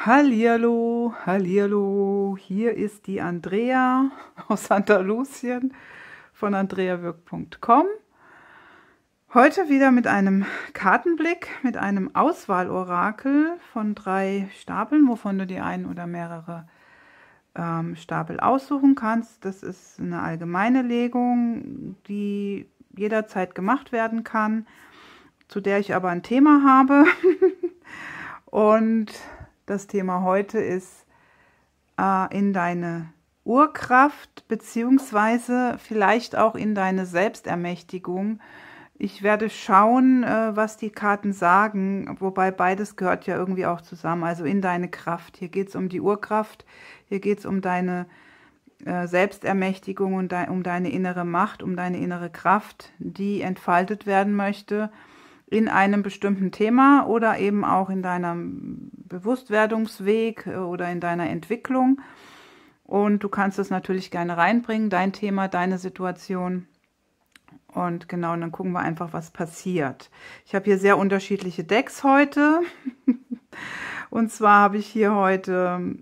Hallihallo, hallihallo, hier ist die Andrea aus Andalusien von andreawirk.com. Heute wieder mit einem Kartenblick, mit einem Auswahlorakel von 3 Stapeln, wovon du die ein oder mehrere Stapel aussuchen kannst. Das ist eine allgemeine Legung, die jederzeit gemacht werden kann, zu der ich aber ein Thema habe. Und das Thema heute ist in deine Urkraft beziehungsweise vielleicht auch in deine Selbstermächtigung. Ich werde schauen, was die Karten sagen, wobei beides gehört ja irgendwie auch zusammen, also in deine Kraft. Hier geht es um die Urkraft, hier geht es um deine Selbstermächtigung und um deine innere Macht, um deine innere Kraft, die entfaltet werden möchte in einem bestimmten Thema oder eben auch in deinem Bewusstwerdungsweg oder in deiner Entwicklung. Und du kannst es natürlich gerne reinbringen, dein Thema, deine Situation. Und genau, und dann gucken wir einfach, was passiert. Ich habe hier sehr unterschiedliche Decks heute. Und zwar habe ich hier heute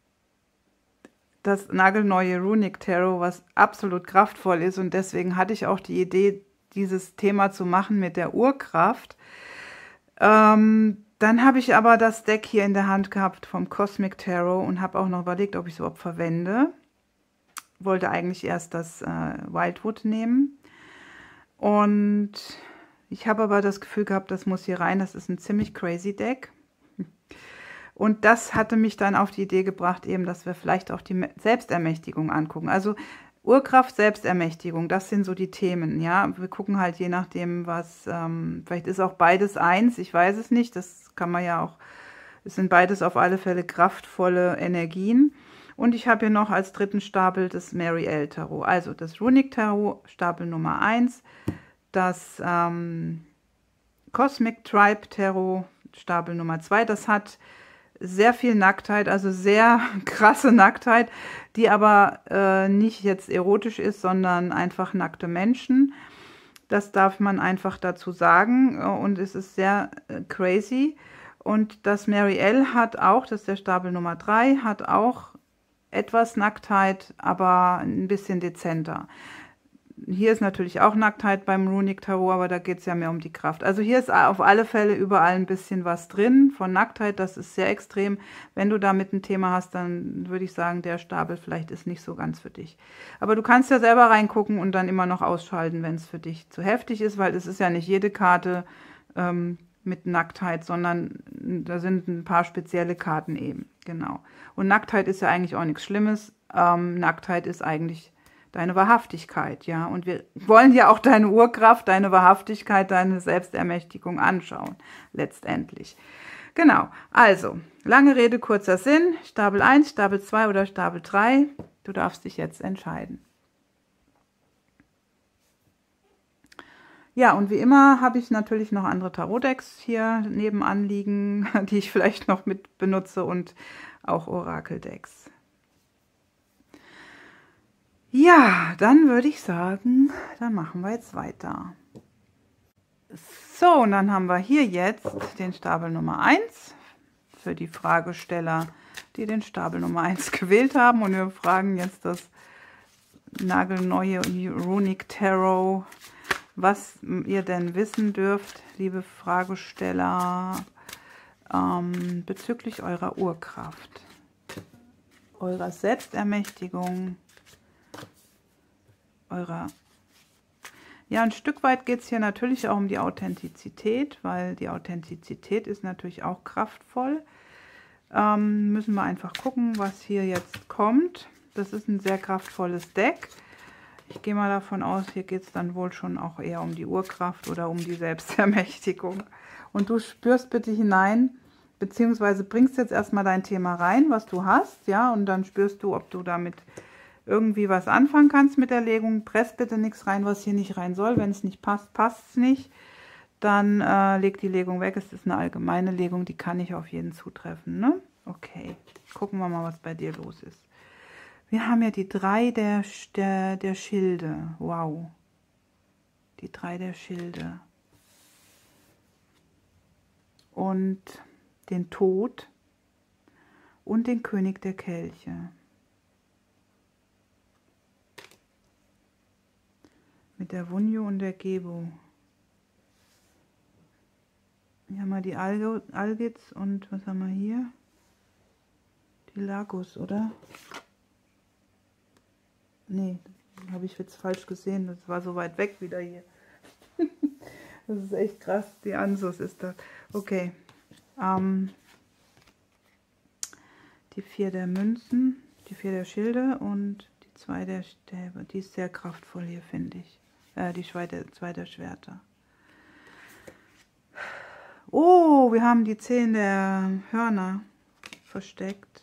das nagelneue Runic Tarot, was absolut kraftvoll ist. Und deswegen hatte ich auch die Idee, dieses Thema zu machen mit der Urkraft. Dann habe ich aber das Deck hier in der Hand gehabt vom Cosmic Tarot und habe auch noch überlegt, ob ich es überhaupt verwende. Wollte eigentlich erst das Wildwood nehmen. Und ich habe aber das Gefühl gehabt, das muss hier rein. Das ist ein ziemlich crazy Deck. Und das hatte mich dann auf die Idee gebracht, eben, dass wir vielleicht auch die Selbstermächtigung angucken. Also Urkraft, Selbstermächtigung, das sind so die Themen, ja. Wir gucken halt je nachdem, was, vielleicht ist auch beides eins, ich weiß es nicht, das kann man ja auch, es sind beides auf alle Fälle kraftvolle Energien. Und ich habe hier noch als dritten Stapel das Mariel Tarot, also das Runic Tarot, Stapel Nummer 1, das Cosmic Tribe Tarot, Stapel Nummer 2, das hat sehr viel Nacktheit, also sehr krasse Nacktheit, die aber nicht jetzt erotisch ist, sondern einfach nackte Menschen. Das darf man einfach dazu sagen und es ist sehr crazy. Und das Mariel hat auch, das ist der Stapel Nummer 3, hat auch etwas Nacktheit, aber ein bisschen dezenter. Hier ist natürlich auch Nacktheit beim Runic Tarot, aber da geht es ja mehr um die Kraft. Also hier ist auf alle Fälle überall ein bisschen was drin von Nacktheit, das ist sehr extrem. Wenn du damit ein Thema hast, dann würde ich sagen, der Stapel vielleicht ist nicht so ganz für dich. Aber du kannst ja selber reingucken und dann immer noch ausschalten, wenn es für dich zu heftig ist, weil es ist ja nicht jede Karte mit Nacktheit, sondern da sind ein paar spezielle Karten eben, genau. Und Nacktheit ist ja eigentlich auch nichts Schlimmes. Nacktheit ist eigentlich deine Wahrhaftigkeit, ja. Und wir wollen ja auch deine Urkraft, deine Wahrhaftigkeit, deine Selbstermächtigung anschauen, letztendlich. Genau, also, lange Rede, kurzer Sinn. Stapel 1, Stapel 2 oder Stapel 3. Du darfst dich jetzt entscheiden. Ja, und wie immer habe ich natürlich noch andere Tarotdecks hier nebenan liegen, die ich vielleicht noch mit benutze und auch Orakeldecks. Ja, dann würde ich sagen, dann machen wir jetzt weiter. So, und dann haben wir hier jetzt den Stapel Nummer 1 für die Fragesteller, die den Stapel Nummer 1 gewählt haben. Und wir fragen jetzt das nagelneue Runic Tarot, was ihr denn wissen dürft, liebe Fragesteller, bezüglich eurer Urkraft, eurer Selbstermächtigung, ja, ein Stück weit geht es hier natürlich auch um die Authentizität, weil die Authentizität ist natürlich auch kraftvoll. Müssen wir einfach gucken, was hier jetzt kommt. Das ist ein sehr kraftvolles Deck. Ich gehe mal davon aus, hier geht es dann wohl schon auch eher um die Urkraft oder um die Selbstermächtigung. Und du spürst bitte hinein, beziehungsweise bringst jetzt erstmal dein Thema rein, was du hast, ja, und dann spürst du, ob du damit irgendwie was anfangen kannst mit der Legung. Presst bitte nichts rein, was hier nicht rein soll. Wenn es nicht passt, passt es nicht. Dann leg die Legung weg. Es ist eine allgemeine Legung, die kann nicht auf jeden zutreffen, ne? Okay, gucken wir mal, was bei dir los ist. Wir haben ja die 3 der Schilde. Wow. Die 3 der Schilde. Und den Tod. und den König der Kelche. Mit der Wunjo und der Gebo. Hier haben wir die Algiz und was haben wir hier? Die Lagos, oder? Nee, habe ich jetzt falsch gesehen. Das war so weit weg wieder hier. Das ist echt krass. Die Ansus ist das. Okay. Die 4 der Münzen, die 4 der Schilde und die 2 der Stäbe. Die ist sehr kraftvoll hier, finde ich. Die 2 der Schwerter. Oh, wir haben die 10 der Hörner versteckt.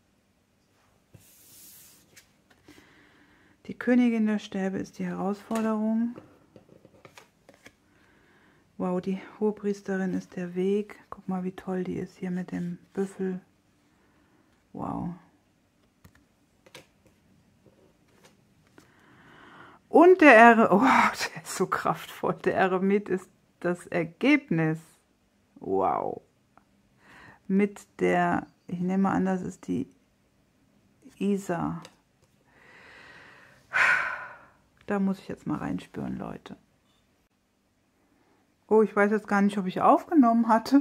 Die Königin der Stäbe ist die Herausforderung. Wow, die Hohepriesterin ist der Weg. Guck mal, wie toll die ist hier mit dem Büffel. Wow. Und der oh, der ist so kraftvoll. Der Eremit ist das Ergebnis. Wow. Mit der, ich nehme an, das ist die Isa. Da muss ich jetzt mal reinspüren, Leute. Oh, ich weiß jetzt gar nicht, ob ich aufgenommen hatte.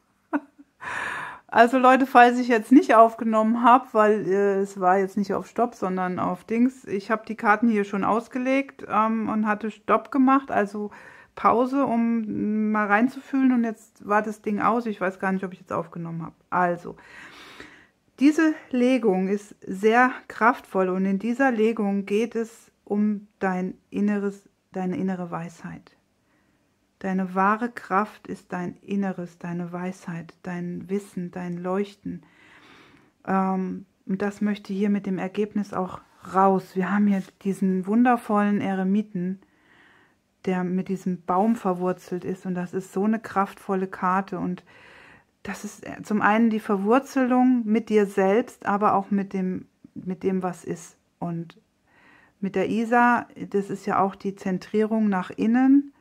Also Leute, falls ich jetzt nicht aufgenommen habe, weil es war jetzt nicht auf Stopp, sondern auf Dings. Ich habe die Karten hier schon ausgelegt und hatte Stopp gemacht, also Pause, um mal reinzufühlen. Und jetzt war das Ding aus. Ich weiß gar nicht, ob ich jetzt aufgenommen habe. Also, diese Legung ist sehr kraftvoll und in dieser Legung geht es um deine innere Weisheit. Deine wahre Kraft ist dein Inneres, deine Weisheit, dein Wissen, dein Leuchten. Und das möchte hier mit dem Ergebnis auch raus. Wir haben hier diesen wundervollen Eremiten, der mit diesem Baum verwurzelt ist. Und das ist so eine kraftvolle Karte. Und das ist zum einen die Verwurzelung mit dir selbst, aber auch mit dem, was ist. Und mit der Isa, das ist ja auch die Zentrierung nach innen,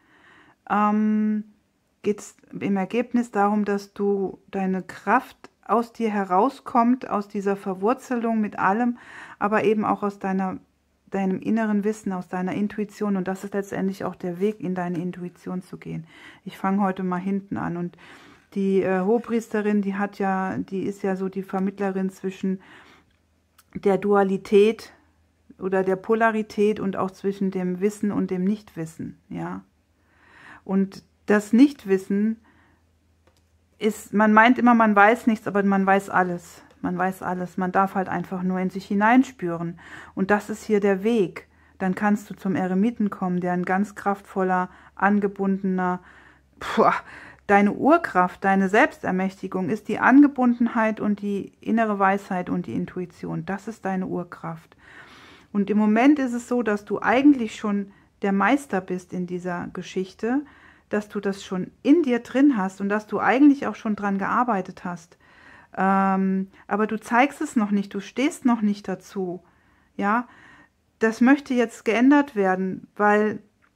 geht es im Ergebnis darum, dass du deine Kraft aus dir herauskommt, aus dieser Verwurzelung mit allem, aber eben auch aus deinem inneren Wissen, aus deiner Intuition. Und das ist letztendlich auch der Weg, in deine Intuition zu gehen. Ich fange heute mal hinten an. Und die Hohepriesterin, die ist ja so die Vermittlerin zwischen der Dualität oder der Polarität und auch zwischen dem Wissen und dem Nichtwissen, ja. Und das Nichtwissen ist, man meint immer, man weiß nichts, aber man weiß alles. Man weiß alles. Man darf halt einfach nur in sich hineinspüren. Und das ist hier der Weg. Dann kannst du zum Eremiten kommen, der ein ganz kraftvoller, angebundener, deine Urkraft, deine Selbstermächtigung ist die Angebundenheit und die innere Weisheit und die Intuition. Das ist deine Urkraft. Und im Moment ist es so, dass du eigentlich schon der Meister bist in dieser Geschichte, dass du das schon in dir drin hast und dass du eigentlich auch schon dran gearbeitet hast. Aber du zeigst es noch nicht, du stehst noch nicht dazu. Ja, das möchte jetzt geändert werden, weil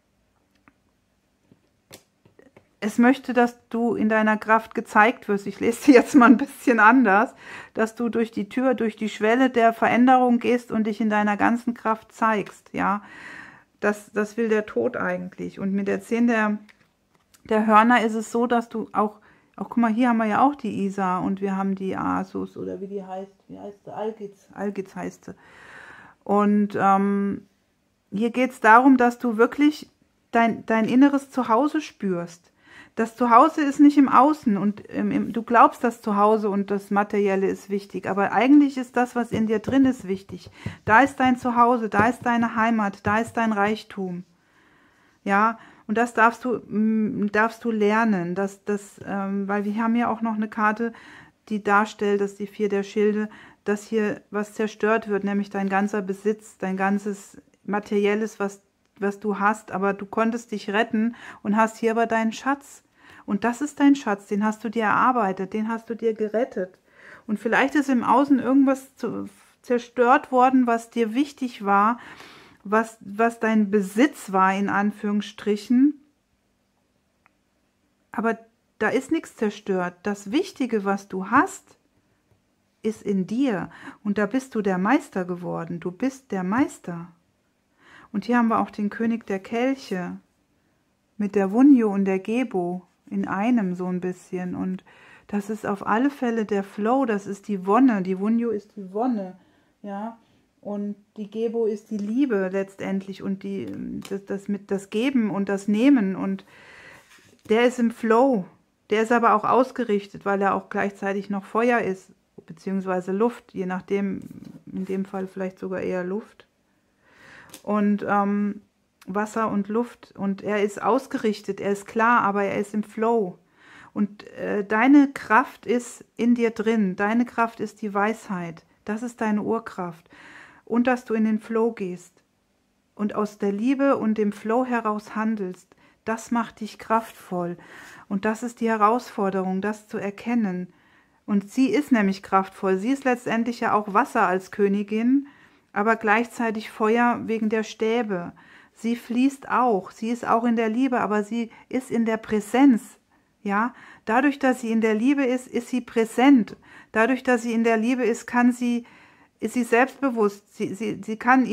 es möchte, dass du in deiner Kraft gezeigt wirst. Ich lese dir jetzt mal ein bisschen anders, dass du durch die Tür, durch die Schwelle der Veränderung gehst und dich in deiner ganzen Kraft zeigst. Ja, das will der Tod eigentlich. Und mit der 10 der Hörner ist es so, dass du auch, guck mal, hier haben wir ja auch die Isa und wir haben die Asus oder wie die heißt, sie? Algiz heißt sie. Und hier geht es darum, dass du wirklich dein inneres Zuhause spürst. Das Zuhause ist nicht im Außen und du glaubst, das Zuhause und das Materielle ist wichtig, aber eigentlich ist das, was in dir drin ist, wichtig. Da ist dein Zuhause, da ist deine Heimat, da ist dein Reichtum. Ja, und das darfst du lernen, weil wir haben ja auch noch eine Karte, die darstellt, dass die 4 der Schilde, dass hier was zerstört wird, nämlich dein ganzer Besitz, dein ganzes Materielles, was du hast, aber du konntest dich retten und hast hier aber deinen Schatz. Und das ist dein Schatz, den hast du dir erarbeitet, den hast du dir gerettet. Und vielleicht ist im Außen irgendwas zerstört worden, was dir wichtig war, was dein Besitz war, in Anführungsstrichen. Aber da ist nichts zerstört. Das Wichtige, was du hast, ist in dir und da bist du der Meister geworden. Du bist der Meister. Und hier haben wir auch den König der Kelche mit der Wunjo und der Gebo in einem so ein bisschen. Und das ist auf alle Fälle der Flow, das ist die Wonne. Die Wunjo ist die Wonne, ja. Und die Gebo ist die Liebe letztendlich und das Geben und das Nehmen. Und der ist im Flow. Der ist aber auch ausgerichtet, weil er auch gleichzeitig noch Feuer ist, beziehungsweise Luft, je nachdem, in dem Fall vielleicht sogar eher Luft. Und Wasser und Luft. Und er ist ausgerichtet, er ist klar, aber er ist im Flow. Und deine Kraft ist in dir drin. Deine Kraft ist die Weisheit. Das ist deine Urkraft. Und dass du in den Flow gehst und aus der Liebe und dem Flow heraus handelst, das macht dich kraftvoll. Und das ist die Herausforderung, das zu erkennen. Und sie ist nämlich kraftvoll. Sie ist letztendlich ja auch Wasser als Königin, aber gleichzeitig Feuer wegen der Stäbe. Sie fließt auch, sie ist auch in der Liebe, aber sie ist in der Präsenz. Ja, dadurch, dass sie in der Liebe ist sie präsent. Dadurch, dass sie in der Liebe ist sie selbstbewusst. Sie kann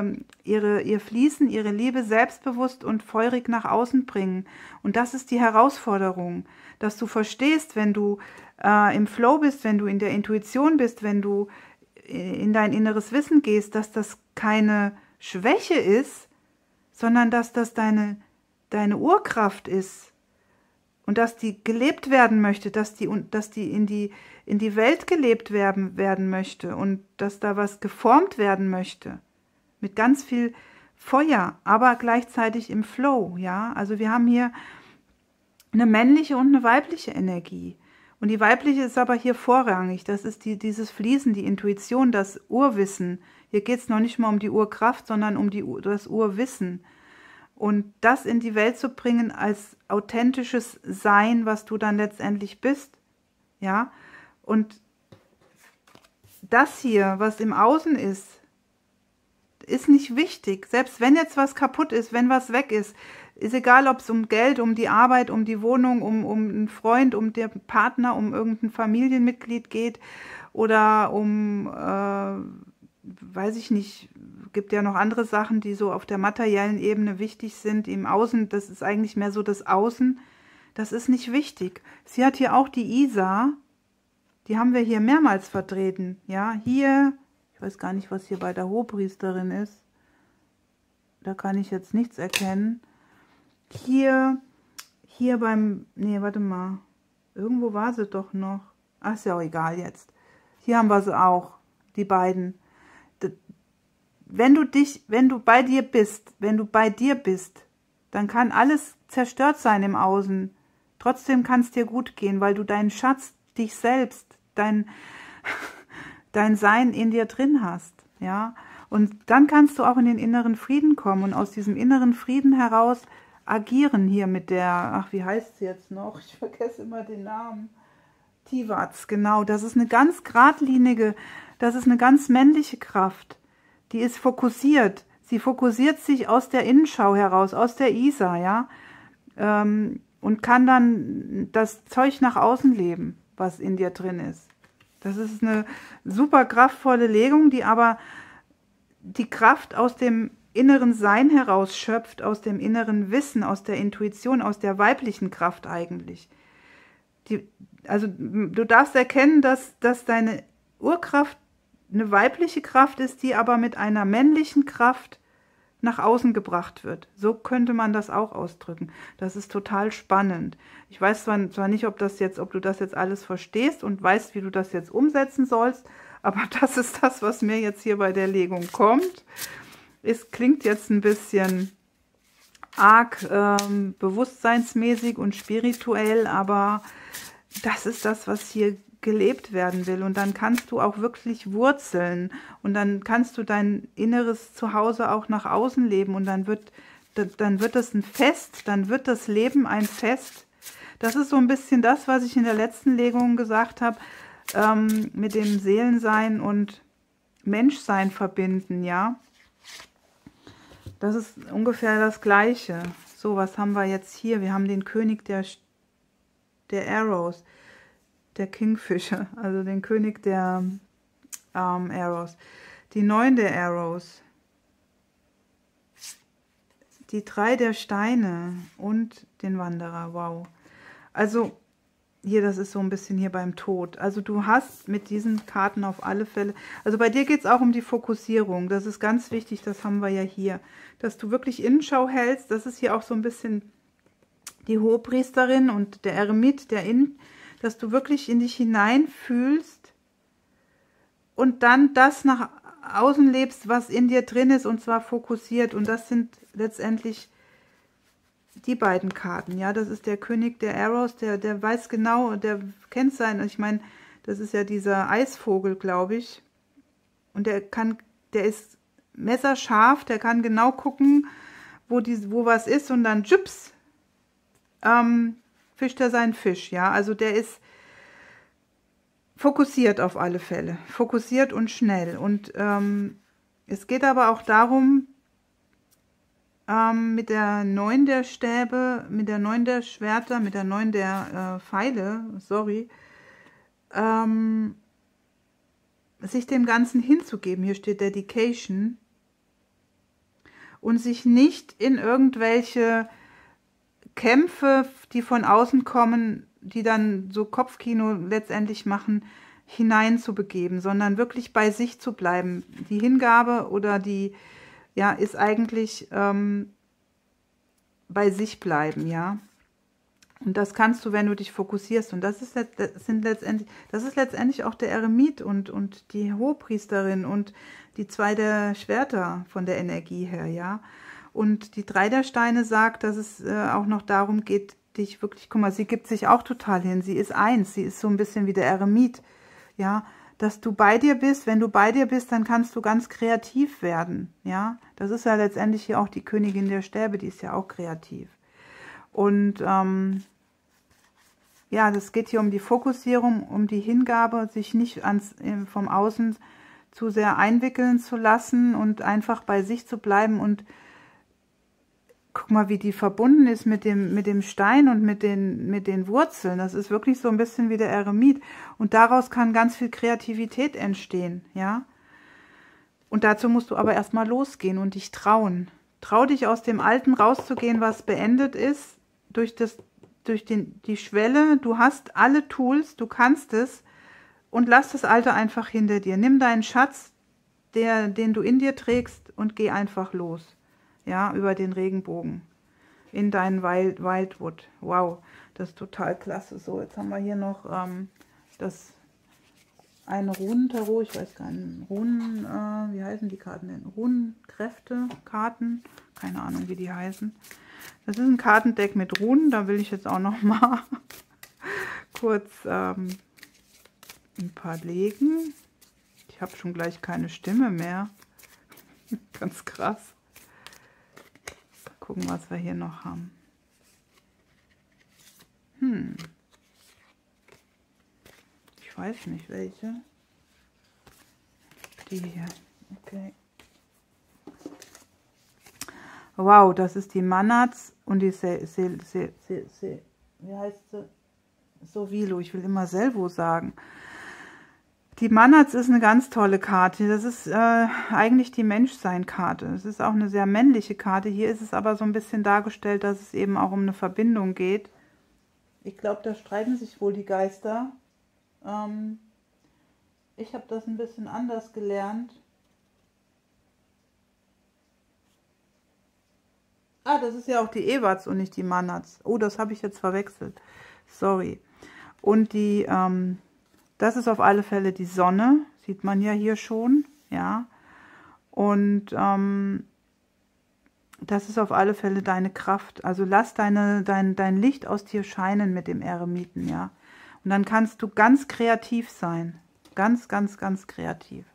ihr Fließen, ihre Liebe selbstbewusst und feurig nach außen bringen. Und das ist die Herausforderung, dass du verstehst, wenn du im Flow bist, wenn du in der Intuition bist, wenn du in dein inneres Wissen gehst, dass das keine Schwäche ist, sondern dass das deine Urkraft ist. Und dass die gelebt werden möchte, dass die in die Welt gelebt werden möchte und dass da was geformt werden möchte. Mit ganz viel Feuer, aber gleichzeitig im Flow. Ja? Also wir haben hier eine männliche und eine weibliche Energie. Und die weibliche ist aber hier vorrangig. Das ist dieses Fließen, die Intuition, das Urwissen. Hier geht es noch nicht mal um die Urkraft, sondern um das Urwissen. Und das in die Welt zu bringen als authentisches Sein, was du dann letztendlich bist, ja, und das hier, was im Außen ist nicht wichtig, selbst wenn jetzt was kaputt ist, wenn was weg ist egal, ob es um Geld, um die Arbeit, um die Wohnung, um einen Freund, um den Partner, um irgendein Familienmitglied geht oder um, weiß ich nicht, gibt ja noch andere Sachen, die so auf der materiellen Ebene wichtig sind. Im Außen, das ist eigentlich mehr so das Außen. Das ist nicht wichtig. Sie hat hier auch die Isa. Die haben wir hier mehrmals vertreten. Ja, hier, ich weiß gar nicht, was hier bei der Hohepriesterin ist. Da kann ich jetzt nichts erkennen. Hier beim, nee, warte mal. Irgendwo war sie doch noch. Ach, ist ja auch egal jetzt. Hier haben wir sie auch, die beiden. Wenn du bei dir bist, dann kann alles zerstört sein im Außen. Trotzdem kann es dir gut gehen, weil du deinen Schatz, dich selbst, dein Sein in dir drin hast. Ja? Und dann kannst du auch in den inneren Frieden kommen und aus diesem inneren Frieden heraus agieren hier mit der, ach, wie heißt sie jetzt noch? Ich vergesse immer den Namen. Tivaz, genau. Das ist eine ganz geradlinige, das ist eine ganz männliche Kraft. Die ist fokussiert. Sie fokussiert sich aus der Innenschau heraus, aus der Isa, ja, und kann dann das Zeug nach außen leben, was in dir drin ist. Das ist eine super kraftvolle Legung, die aber die Kraft aus dem inneren Sein heraus schöpft, aus dem inneren Wissen, aus der Intuition, aus der weiblichen Kraft eigentlich. Also du darfst erkennen, dass deine Urkraft eine weibliche Kraft ist, die aber mit einer männlichen Kraft nach außen gebracht wird. So könnte man das auch ausdrücken. Das ist total spannend. Ich weiß zwar nicht, ob du das jetzt alles verstehst und weißt, wie du das jetzt umsetzen sollst, aber das ist das, was mir jetzt hier bei der Legung kommt. Es klingt jetzt ein bisschen arg bewusstseinsmäßig und spirituell, aber das ist das, was hier gelebt werden will. Und dann kannst du auch wirklich wurzeln und dann kannst du dein inneres Zuhause auch nach außen leben und dann wird das ein Fest, dann wird das Leben ein Fest. Das ist so ein bisschen das, was ich in der letzten Legung gesagt habe, mit dem Seelensein und Menschsein verbinden, ja. Das ist ungefähr das Gleiche. So, was haben wir jetzt hier? Wir haben den König der Arrows. der Kingfisher, also den König der Arrows. Die 9 der Arrows. Die 3 der Steine und den Wanderer. Wow. Also hier, das ist so ein bisschen hier beim Tod. Also du hast mit diesen Karten auf alle Fälle, also bei dir geht es auch um die Fokussierung. Das ist ganz wichtig, das haben wir ja hier. Dass du wirklich Innenschau hältst, das ist hier auch so ein bisschen die Hohepriesterin und der Eremit, dass du wirklich in dich hineinfühlst und dann das nach außen lebst, was in dir drin ist, und zwar fokussiert. Und das sind letztendlich die beiden Karten, ja, das ist der König der Arrows, der weiß genau, der kennt sein, ich meine, das ist ja dieser Eisvogel, glaube ich, und der ist messerscharf, der kann genau gucken, wo was ist, und dann tschups, fischt er seinen Fisch, ja, also der ist fokussiert auf alle Fälle, fokussiert und schnell, und es geht aber auch darum, mit der 9 der Stäbe, mit der 9 der Schwerter, mit der 9 der Pfeile, sorry, sich dem Ganzen hinzugeben, hier steht Dedication, und sich nicht in irgendwelche Kämpfe, die von außen kommen, die dann so Kopfkino letztendlich machen, hineinzubegeben, sondern wirklich bei sich zu bleiben. Die Hingabe oder ja, ist eigentlich bei sich bleiben, ja. Und das kannst du, wenn du dich fokussierst. Und das ist letztendlich auch der Eremit und die Hohepriesterin und die 2 der Schwerter von der Energie her, ja. Und die 3 der Steine sagt, dass es auch noch darum geht, dich wirklich, guck mal, sie gibt sich auch total hin. Sie ist eins, sie ist so ein bisschen wie der Eremit, ja. Dass du bei dir bist, wenn du bei dir bist, dann kannst du ganz kreativ werden, ja. Das ist ja letztendlich hier auch die Königin der Stäbe, die ist ja auch kreativ. Und ja, das geht hier um die Fokussierung, um die Hingabe, sich nicht vom Außen zu sehr einwickeln zu lassen und einfach bei sich zu bleiben. Und guck mal, wie die verbunden ist mit dem Stein und mit den Wurzeln. Das ist wirklich so ein bisschen wie der Eremit. Und daraus kann ganz viel Kreativität entstehen, ja. Und dazu musst du aber erstmal losgehen und dich trauen. Trau dich, aus dem Alten rauszugehen, was beendet ist, durch die Schwelle. Du hast alle Tools, du kannst es, und lass das Alte einfach hinter dir. Nimm deinen Schatz, den du in dir trägst, und geh einfach los. Ja, über den Regenbogen in deinen Wildwood. Wow, das ist total klasse. So, jetzt haben wir hier noch das eine Runentarot, ich weiß gar nicht, wie heißen die Karten denn? Runenkräfte, Karten, keine Ahnung, wie die heißen. Das ist ein Kartendeck mit Runen, da will ich jetzt auch noch mal kurz ein paar legen. Ich habe schon gleich keine Stimme mehr. Ganz krass. Gucken, was wir hier noch haben. Ich weiß nicht, welche. Die hier. Okay. Wow, das ist die Manatz und die wie heißt sie? Sovilo, ich will immer Selvo sagen. Die Manatz ist eine ganz tolle Karte. Das ist eigentlich die Menschsein-Karte. Es ist auch eine sehr männliche Karte. Hier ist es aber so ein bisschen dargestellt, dass es eben auch um eine Verbindung geht. Ich glaube, da streiten sich wohl die Geister. Ich habe das ein bisschen anders gelernt. Ah, das ist ja auch die Ewatz und nicht die Manatz. Oh, das habe ich jetzt verwechselt. Sorry. Und die, das ist auf alle Fälle die Sonne. Sieht man ja hier schon, ja. Und das ist auf alle Fälle deine Kraft. Also lass dein Licht aus dir scheinen mit dem Eremiten, ja. Und dann kannst du ganz kreativ sein. Ganz, ganz, ganz kreativ.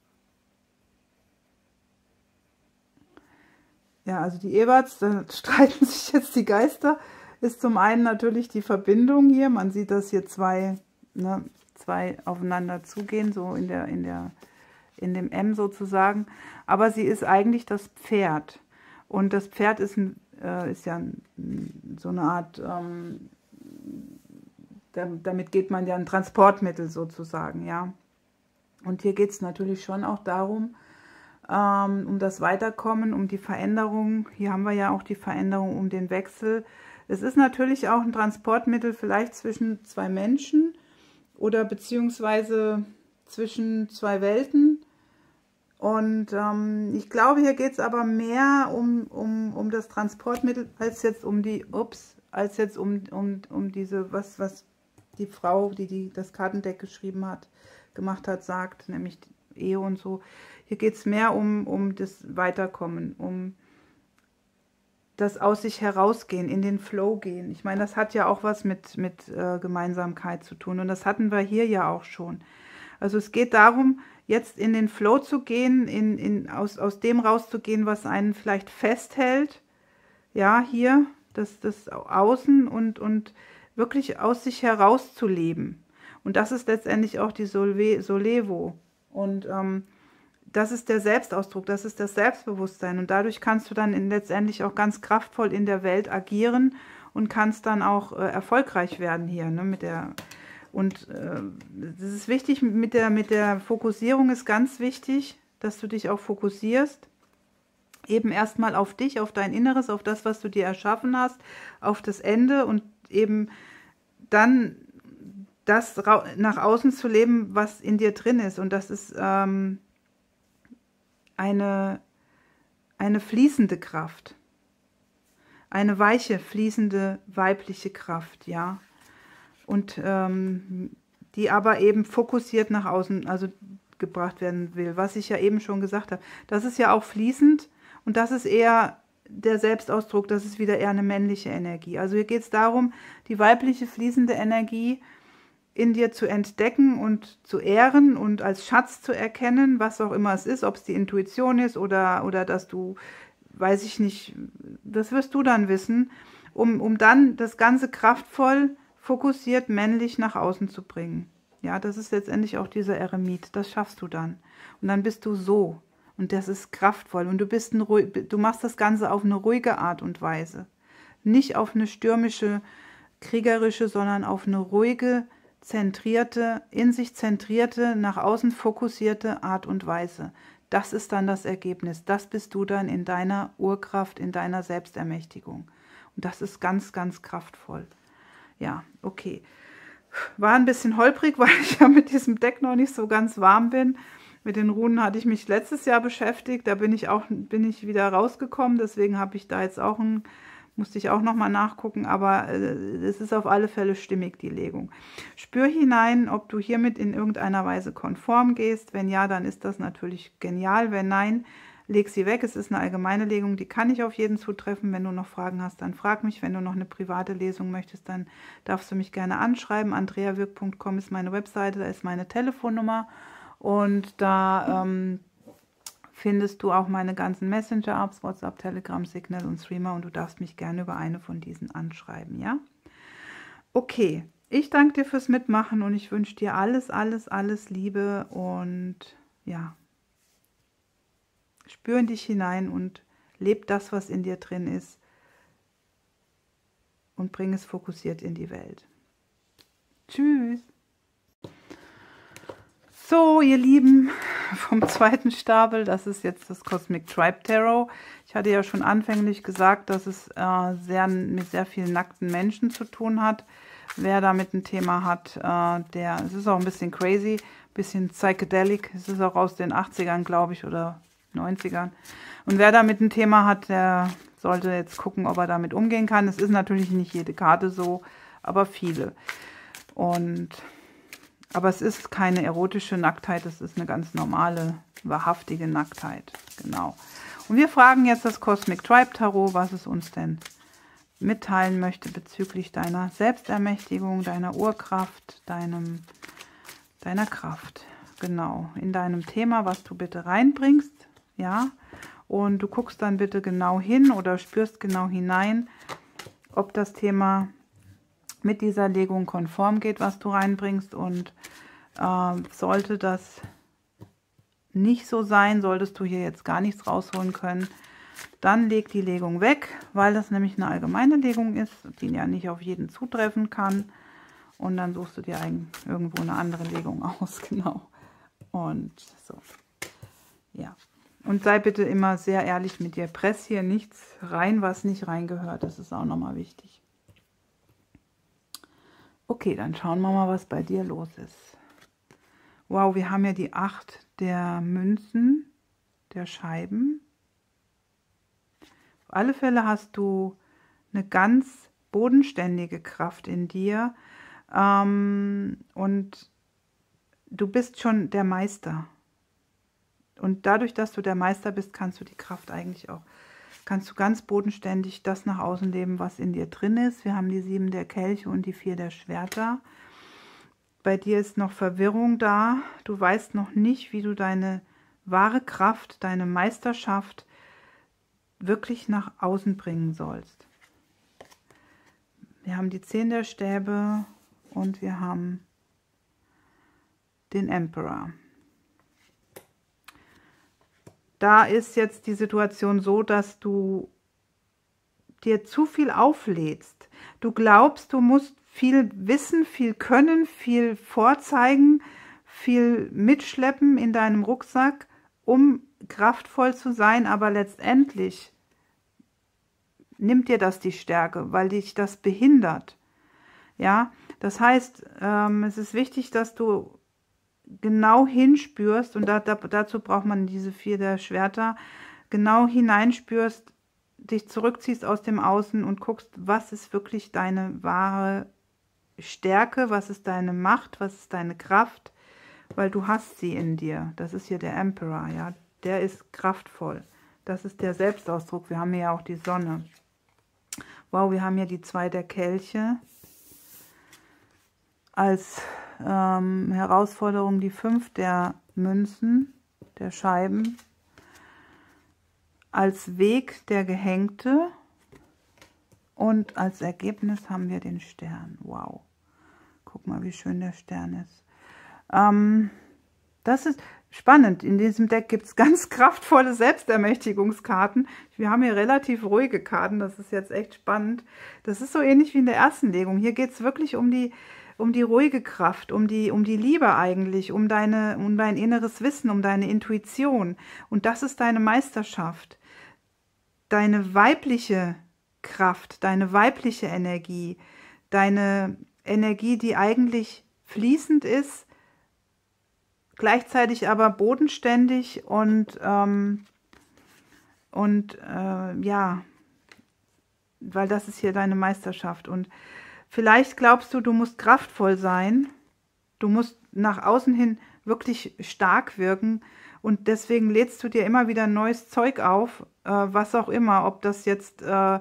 Ja, also die Eberts, da streiten sich jetzt die Geister. Ist zum einen natürlich die Verbindung hier. Man sieht, dass hier zwei aufeinander zugehen, so in dem M sozusagen. Aber sie ist eigentlich das Pferd. Und das Pferd ist ja so eine Art, damit geht man ja ein Transportmittel sozusagen, ja. Und hier geht es natürlich schon auch darum, um das Weiterkommen, um die Veränderung. Hier haben wir ja auch die Veränderung, um den Wechsel. Es ist natürlich auch ein Transportmittel vielleicht zwischen zwei Menschen oder beziehungsweise zwischen zwei Welten. Und ich glaube, hier geht es aber mehr um das Transportmittel als jetzt um die, diese, was die Frau, die das Kartendeck gemacht hat, sagt, nämlich Ehe und so. Hier geht es mehr um das Weiterkommen, um das aus sich herausgehen, in den Flow gehen. Ich meine, das hat ja auch was mit Gemeinsamkeit zu tun und das hatten wir hier ja auch schon. Also es geht darum, jetzt in den Flow zu gehen, aus dem rauszugehen, was einen vielleicht festhält. Ja, hier, das Außen und wirklich aus sich heraus zu leben. Und das ist letztendlich auch die Solevo. Und das ist der Selbstausdruck, das ist das Selbstbewusstsein. Und dadurch kannst du dann letztendlich auch ganz kraftvoll in der Welt agieren und kannst dann auch erfolgreich werden hier, ne, Und das ist wichtig, mit der Fokussierung ist ganz wichtig, dass du dich auch fokussierst. Eben erstmal auf dich, auf dein Inneres, auf das, was du dir erschaffen hast, auf das Ende und eben dann das nach außen zu leben, was in dir drin ist. Und das ist eine fließende Kraft. Eine weiche, fließende, weibliche Kraft, ja. Und die aber eben fokussiert nach außen, also gebracht werden will, was ich ja eben schon gesagt habe. Das ist ja auch fließend und das ist eher der Selbstausdruck, das ist wieder eher eine männliche Energie. Also hier geht es darum, die weibliche fließende Energie in dir zu entdecken und zu ehren und als Schatz zu erkennen, was auch immer es ist, ob es die Intuition ist oder dass du, weiß ich nicht, das wirst du dann wissen, um dann das Ganze kraftvoll, fokussiert, männlich nach außen zu bringen. Ja, das ist letztendlich auch dieser Eremit, das schaffst du dann. Und dann bist du so und das ist kraftvoll und du machst das Ganze auf eine ruhige Art und Weise. Nicht auf eine stürmische, kriegerische, sondern auf eine ruhige, zentrierte, in sich zentrierte, nach außen fokussierte Art und Weise. Das ist dann das Ergebnis. Das bist du dann in deiner Urkraft, in deiner Selbstermächtigung. Und das ist ganz, ganz kraftvoll. Ja, okay. War ein bisschen holprig, weil ich ja mit diesem Deck noch nicht so ganz warm bin. Mit den Runen hatte ich mich letztes Jahr beschäftigt. Da bin ich wieder rausgekommen. Deswegen habe ich da jetzt auch musste ich auch nochmal nachgucken, aber es ist auf alle Fälle stimmig, die Legung. Spür hinein, ob du hiermit in irgendeiner Weise konform gehst. Wenn ja, dann ist das natürlich genial. Wenn nein, leg sie weg. Es ist eine allgemeine Legung, die kann nicht auf jeden zutreffen. Wenn du noch Fragen hast, dann frag mich. Wenn du noch eine private Lesung möchtest, dann darfst du mich gerne anschreiben. andreawirk.com ist meine Webseite, da ist meine Telefonnummer und da findest du auch meine ganzen Messenger-Apps, WhatsApp, Telegram, Signal und Streamer und du darfst mich gerne über eine von diesen anschreiben, ja? Okay, ich danke dir fürs Mitmachen und ich wünsche dir alles, alles, alles Liebe und ja, spür in dich hinein und leb das, was in dir drin ist und bring es fokussiert in die Welt. Tschüss! So, ihr Lieben, vom zweiten Stapel, das ist jetzt das Cosmic Tribe Tarot. Ich hatte ja schon anfänglich gesagt, dass es mit sehr vielen nackten Menschen zu tun hat. Wer damit ein Thema hat, es ist auch ein bisschen crazy, ein bisschen psychedelic. Es ist auch aus den 80ern, glaube ich, oder 90ern. Und wer damit ein Thema hat, der sollte jetzt gucken, ob er damit umgehen kann. Es ist natürlich nicht jede Karte so, aber viele. Aber es ist keine erotische Nacktheit, es ist eine ganz normale, wahrhaftige Nacktheit. Genau. Und wir fragen jetzt das Cosmic Tribe Tarot, was es uns denn mitteilen möchte bezüglich deiner Selbstermächtigung, deiner Urkraft, deiner Kraft. Genau, in deinem Thema, was du bitte reinbringst. Ja, und du guckst dann bitte genau hin oder spürst genau hinein, ob das Thema mit dieser Legung konform geht, was du reinbringst. Und sollte das nicht so sein, solltest du hier jetzt gar nichts rausholen können, dann leg die Legung weg, weil das nämlich eine allgemeine Legung ist, die ja nicht auf jeden zutreffen kann. Und dann suchst du dir irgendwo eine andere Legung aus, genau. Und so, ja. Und sei bitte immer sehr ehrlich mit dir. Press hier nichts rein, was nicht reingehört. Das ist auch nochmal wichtig. Okay, dann schauen wir mal, was bei dir los ist. Wow, wir haben ja die 8 der Münzen, der Scheiben. Auf alle Fälle hast du eine ganz bodenständige Kraft in dir. Und du bist schon der Meister. Und dadurch, dass du der Meister bist, kannst du die Kraft eigentlich auch, kannst du ganz bodenständig das nach außen leben, was in dir drin ist. Wir haben die 7 der Kelche und die 4 der Schwerter. Bei dir ist noch Verwirrung da. Du weißt noch nicht, wie du deine wahre Kraft, deine Meisterschaft wirklich nach außen bringen sollst. Wir haben die 10 der Stäbe und wir haben den Emperor. Da ist jetzt die Situation so, dass du dir zu viel auflädst. Du glaubst, du musst viel wissen, viel können, viel vorzeigen, viel mitschleppen in deinem Rucksack, um kraftvoll zu sein, aber letztendlich nimmt dir das die Stärke, weil dich das behindert. Ja, das heißt, es ist wichtig, dass du genau hinspürst, und dazu braucht man diese 4 der Schwerter, genau hineinspürst, dich zurückziehst aus dem Außen und guckst, was ist wirklich deine wahre Stärke, was ist deine Macht, was ist deine Kraft, weil du hast sie in dir. Das ist hier der Emperor, ja, der ist kraftvoll. Das ist der Selbstausdruck. Wir haben hier ja auch die Sonne. Wow, wir haben hier die 2 der Kelche. Als Herausforderung die 5 der Münzen, der Scheiben. Als Weg der Gehängte. Und als Ergebnis haben wir den Stern. Wow. Guck mal, wie schön der Stern ist. Das ist spannend. In diesem Deck gibt es ganz kraftvolle Selbstermächtigungskarten. Wir haben hier relativ ruhige Karten. Das ist jetzt echt spannend. Das ist so ähnlich wie in der ersten Legung. Hier geht es wirklich um die ruhige Kraft, um die Liebe eigentlich, um dein inneres Wissen, um deine Intuition. Und das ist deine Meisterschaft. Deine weibliche Kraft, deine weibliche Energie, deine Energie, die eigentlich fließend ist, gleichzeitig aber bodenständig und ja, weil das ist hier deine Meisterschaft. Und vielleicht glaubst du, du musst kraftvoll sein, du musst nach außen hin wirklich stark wirken und deswegen lädst du dir immer wieder neues Zeug auf, was auch immer, ob das jetzt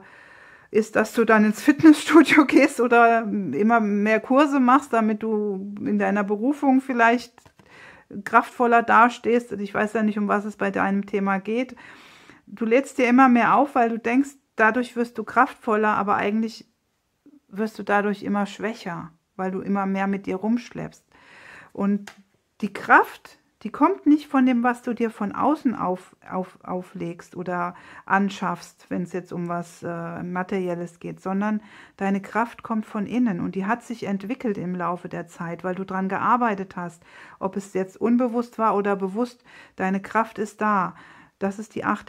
ist, dass du dann ins Fitnessstudio gehst oder immer mehr Kurse machst, damit du in deiner Berufung vielleicht kraftvoller dastehst. Ich weiß ja nicht, um was es bei deinem Thema geht. Du lädst dir immer mehr auf, weil du denkst, dadurch wirst du kraftvoller, aber eigentlich wirst du dadurch immer schwächer, weil du immer mehr mit dir rumschleppst. Und die Kraft, die kommt nicht von dem, was du dir von außen auflegst oder anschaffst, wenn es jetzt um was Materielles geht, sondern deine Kraft kommt von innen und die hat sich entwickelt im Laufe der Zeit, weil du dran gearbeitet hast, ob es jetzt unbewusst war oder bewusst, deine Kraft ist da. Das ist die 8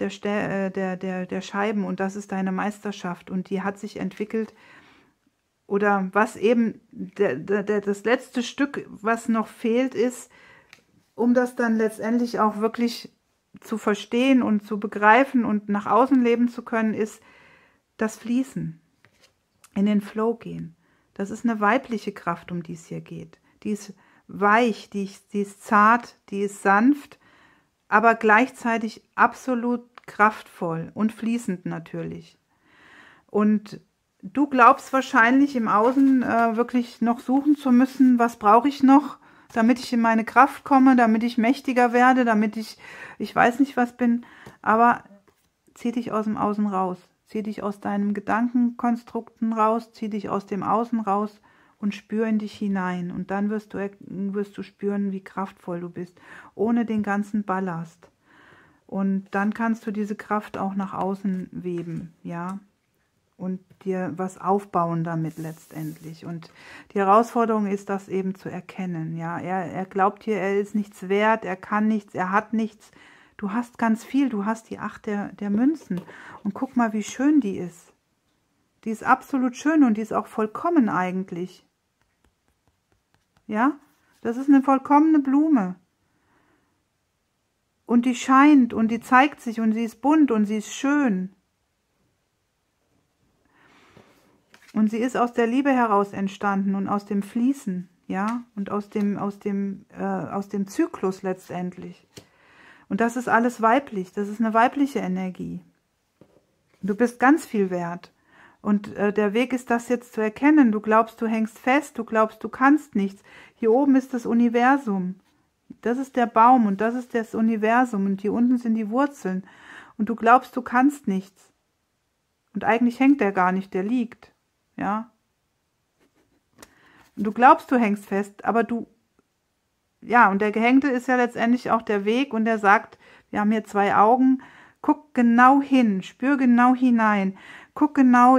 der Scheiben und das ist deine Meisterschaft und die hat sich entwickelt. Oder was eben das letzte Stück, was noch fehlt, ist, um das dann letztendlich auch wirklich zu verstehen und zu begreifen und nach außen leben zu können, ist das Fließen, in den Flow gehen. Das ist eine weibliche Kraft, um die es hier geht. Die ist weich, die ist zart, die ist sanft, aber gleichzeitig absolut kraftvoll und fließend natürlich. Und du glaubst wahrscheinlich im Außen wirklich noch suchen zu müssen, was brauche ich noch, damit ich in meine Kraft komme, damit ich mächtiger werde, damit ich weiß nicht was bin, aber zieh dich aus dem Außen raus, zieh dich aus deinen Gedankenkonstrukten raus, zieh dich aus dem Außen raus und spür in dich hinein und dann wirst du spüren, wie kraftvoll du bist, ohne den ganzen Ballast. Und dann kannst du diese Kraft auch nach außen weben, ja. und dir was aufbauen damit letztendlich. Und die Herausforderung ist, das eben zu erkennen. Ja, er glaubt hier, er ist nichts wert, er kann nichts, er hat nichts. Du hast ganz viel, du hast die 8 der Münzen. Und guck mal, wie schön die ist. Die ist absolut schön und die ist auch vollkommen eigentlich. Ja, das ist eine vollkommene Blume. Und die scheint und die zeigt sich und sie ist bunt und sie ist schön. Und sie ist aus der Liebe heraus entstanden und aus dem Fließen, ja, und aus dem Zyklus letztendlich. Und das ist alles weiblich, das ist eine weibliche Energie. Du bist ganz viel wert. Und der Weg ist, das jetzt zu erkennen. Du glaubst, du hängst fest, du glaubst, du kannst nichts. Hier oben ist das Universum. Das ist der Baum und das ist das Universum und hier unten sind die Wurzeln. Und du glaubst, du kannst nichts. Und eigentlich hängt der gar nicht, der liegt. Ja. Und du glaubst, du hängst fest, aber du, ja, und der Gehängte ist ja letztendlich auch der Weg und der sagt, wir haben hier 2 Augen, guck genau hin, spür genau hinein, guck genau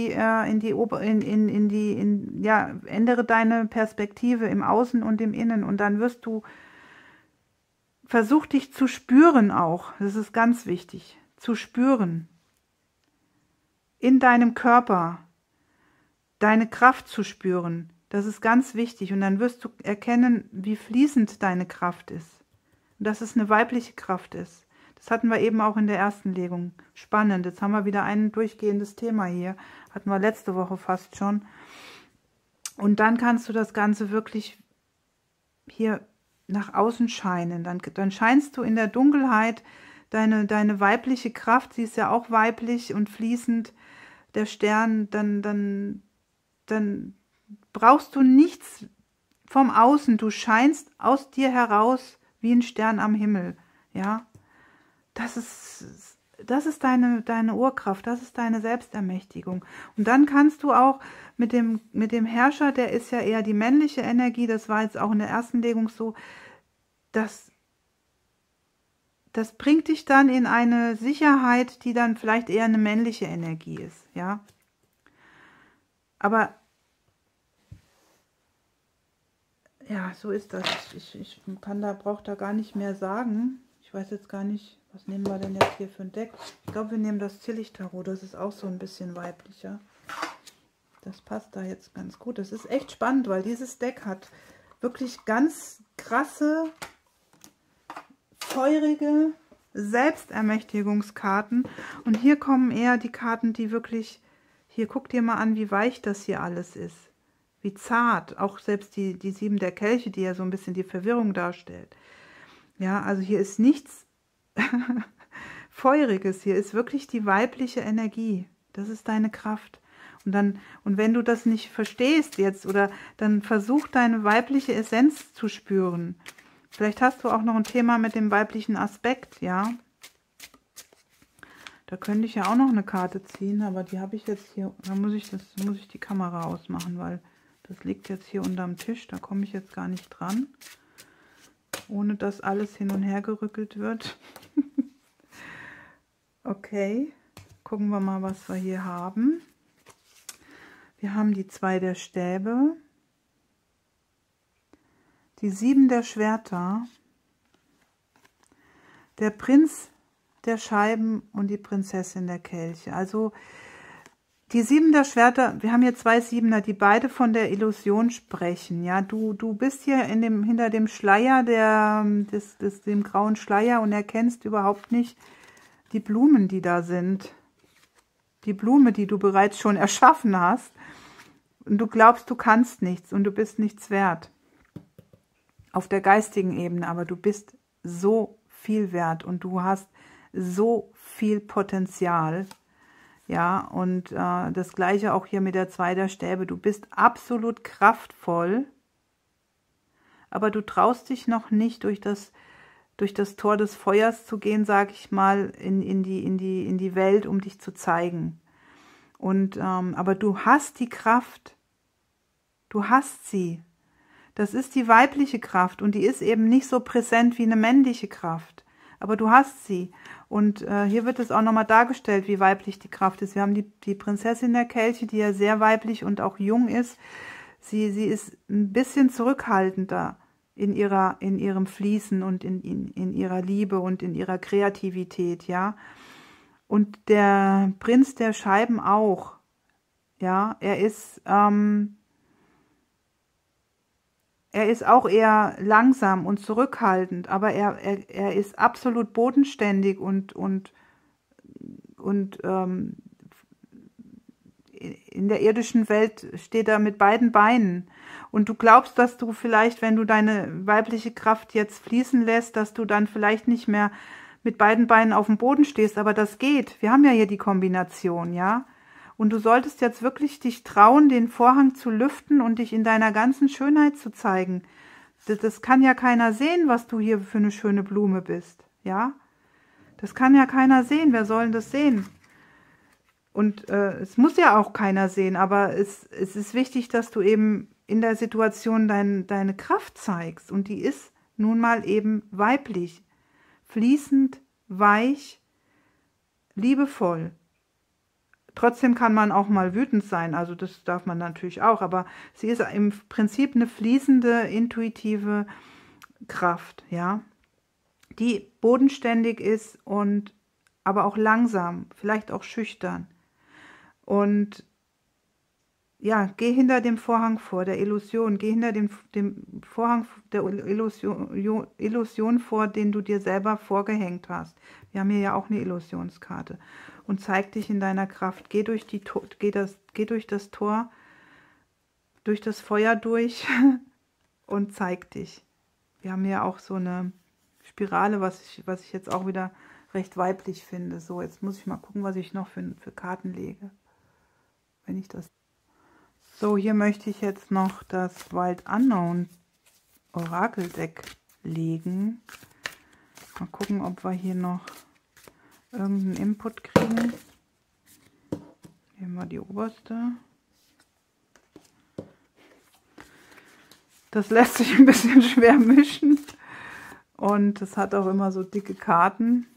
ändere deine Perspektive im Außen und im Innen und dann wirst du, versuch dich zu spüren auch, das ist ganz wichtig, zu spüren, in deinem Körper, deine Kraft zu spüren, das ist ganz wichtig und dann wirst du erkennen, wie fließend deine Kraft ist und dass es eine weibliche Kraft ist. Das hatten wir eben auch in der ersten Legung. Spannend, jetzt haben wir wieder ein durchgehendes Thema hier, hatten wir letzte Woche fast schon. Und dann kannst du das Ganze wirklich hier nach außen scheinen, dann scheinst du in der Dunkelheit deine weibliche Kraft, sie ist ja auch weiblich und fließend, der Stern, dann brauchst du nichts vom Außen, du scheinst aus dir heraus wie ein Stern am Himmel, ja, das ist deine Urkraft, das ist deine Selbstermächtigung. Und dann kannst du auch mit dem Herrscher, der ist ja eher die männliche Energie, das war jetzt auch in der ersten Legung so, das bringt dich dann in eine Sicherheit, die dann vielleicht eher eine männliche Energie ist, ja. Aber ja, so ist das. Ich brauche da gar nicht mehr sagen. Ich weiß jetzt gar nicht, was nehmen wir denn jetzt hier für ein Deck? Ich glaube, wir nehmen das Zillichtarot, das ist auch so ein bisschen weiblicher. Das passt da jetzt ganz gut. Das ist echt spannend, weil dieses Deck hat wirklich ganz krasse, feurige Selbstermächtigungskarten. Und hier kommen eher die Karten, die wirklich, hier guck dir mal an, wie weich das hier alles ist. Wie zart, auch selbst die 7 der Kelche, die ja so ein bisschen die Verwirrung darstellt. Ja, also hier ist nichts Feuriges, hier ist wirklich die weibliche Energie. Das ist deine Kraft. Und wenn du das nicht verstehst jetzt, oder dann versuch deine weibliche Essenz zu spüren. Vielleicht hast du auch noch ein Thema mit dem weiblichen Aspekt, ja. Da könnte ich ja auch noch eine Karte ziehen, aber die habe ich jetzt hier, da muss ich die Kamera ausmachen, weil das liegt jetzt hier unterm Tisch, da komme ich jetzt gar nicht dran, ohne dass alles hin und her gerückelt wird. Okay, gucken wir mal, was wir hier haben. Wir haben die 2 der Stäbe, die 7 der Schwerter, der Prinz der Scheiben und die Prinzessin der Kelche. Also die 7 der Schwerter, wir haben hier 2 Siebener, die beide von der Illusion sprechen. Ja, du bist hier hinter dem Schleier, dem grauen Schleier und erkennst überhaupt nicht die Blumen, die da sind. Die Blume, die du bereits schon erschaffen hast. Und du glaubst, du kannst nichts und du bist nichts wert. Auf der geistigen Ebene, aber du bist so viel wert und du hast so viel Potenzial. Ja, und das Gleiche auch hier mit der 2 der Stäbe. Du bist absolut kraftvoll, aber du traust dich noch nicht durch das Tor des Feuers zu gehen, sag ich mal, in die Welt, um dich zu zeigen. Und aber du hast die Kraft. Du hast sie. Das ist die weibliche Kraft und die ist eben nicht so präsent wie eine männliche Kraft. aber du hast sie. Und hier wird es auch nochmal dargestellt, wie weiblich die Kraft ist. Wir haben die Prinzessin der Kelche, die ja sehr weiblich und auch jung ist. Sie ist ein bisschen zurückhaltender in ihrem Fließen und in ihrer Liebe und in ihrer Kreativität, ja. Und der Prinz der Scheiben auch, ja. Er ist auch eher langsam und zurückhaltend, aber er ist absolut bodenständig und in der irdischen Welt steht er mit beiden Beinen. Und du glaubst, dass du vielleicht, wenn du deine weibliche Kraft jetzt fließen lässt, dass du dann vielleicht nicht mehr mit beiden Beinen auf dem Boden stehst, aber das geht. Wir haben ja hier die Kombination, ja. Und du solltest jetzt wirklich dich trauen, den Vorhang zu lüften und dich in deiner ganzen Schönheit zu zeigen. Das kann ja keiner sehen, was du hier für eine schöne Blume bist, ja. Das kann ja keiner sehen. Wer soll denn das sehen? Und es muss ja auch keiner sehen, aber es ist wichtig, dass du eben in der Situation deine Kraft zeigst. Und die ist nun mal eben weiblich, fließend, weich, liebevoll. Trotzdem kann man auch mal wütend sein, also das darf man natürlich auch, aber sie ist im Prinzip eine fließende, intuitive Kraft, ja, die bodenständig ist und aber auch langsam, vielleicht auch schüchtern. Und ja, geh hinter dem Vorhang vor, der Illusion, geh hinter dem Vorhang der Illusion vor, den du dir selber vorgehängt hast. Wir haben hier ja auch eine Illusionskarte. Und zeig dich in deiner Kraft. Geh durch das Tor, durch das Feuer durch und zeig dich. Wir haben hier auch so eine Spirale, was ich jetzt auch wieder recht weiblich finde. So, jetzt muss ich mal gucken, was ich noch für Karten lege. Wenn ich das... So, hier möchte ich jetzt noch das Wild Unknown Orakeldeck legen. Mal gucken, ob wir hier noch irgendeinen Input kriegen. Nehmen wir die oberste. Das lässt sich ein bisschen schwer mischen. Und es hat auch immer so dicke Karten.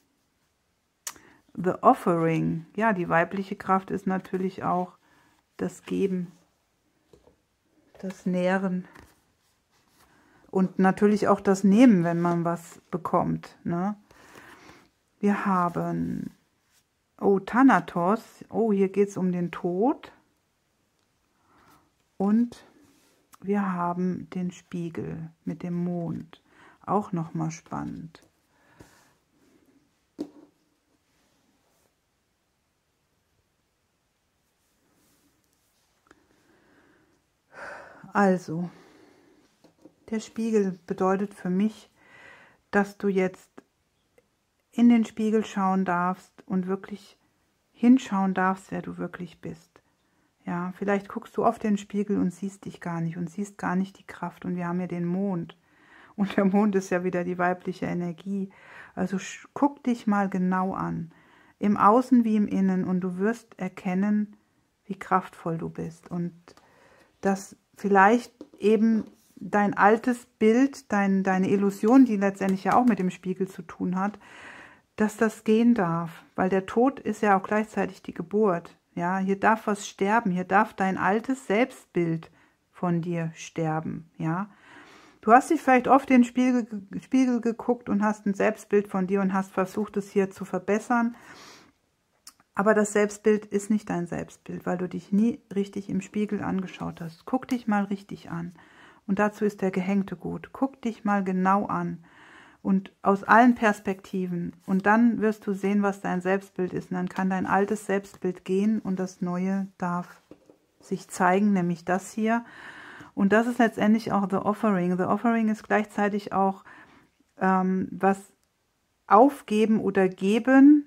The Offering. Ja, die weibliche Kraft ist natürlich auch das Geben, das Nähren und natürlich auch das Nehmen, wenn man was bekommt, ne? Wir haben, oh, Thanatos, oh, hier geht es um den Tod und wir haben den Spiegel mit dem Mond, auch nochmal spannend. Also, der Spiegel bedeutet für mich, dass du jetzt in den Spiegel schauen darfst und wirklich hinschauen darfst, wer du wirklich bist. Ja, vielleicht guckst du auf den Spiegel und siehst dich gar nicht und siehst gar nicht die Kraft. Und wir haben ja den Mond. Und der Mond ist ja wieder die weibliche Energie. Also guck dich mal genau an, im Außen wie im Innen, und du wirst erkennen, wie kraftvoll du bist. Und dass vielleicht eben dein altes Bild, deine Illusion, die letztendlich ja auch mit dem Spiegel zu tun hat, dass das gehen darf. Weil der Tod ist ja auch gleichzeitig die Geburt. Ja, hier darf was sterben, hier darf dein altes Selbstbild von dir sterben. Ja, du hast dich vielleicht oft in den Spiegel geguckt und hast ein Selbstbild von dir und hast versucht, es hier zu verbessern. Aber das Selbstbild ist nicht dein Selbstbild, weil du dich nie richtig im Spiegel angeschaut hast. Guck dich mal richtig an. Und dazu ist der Gehängte gut. Guck dich mal genau an. Und aus allen Perspektiven. Und dann wirst du sehen, was dein Selbstbild ist. Und dann kann dein altes Selbstbild gehen und das Neue darf sich zeigen, nämlich das hier. Und das ist letztendlich auch The Offering. The Offering ist gleichzeitig auch was aufgeben oder geben,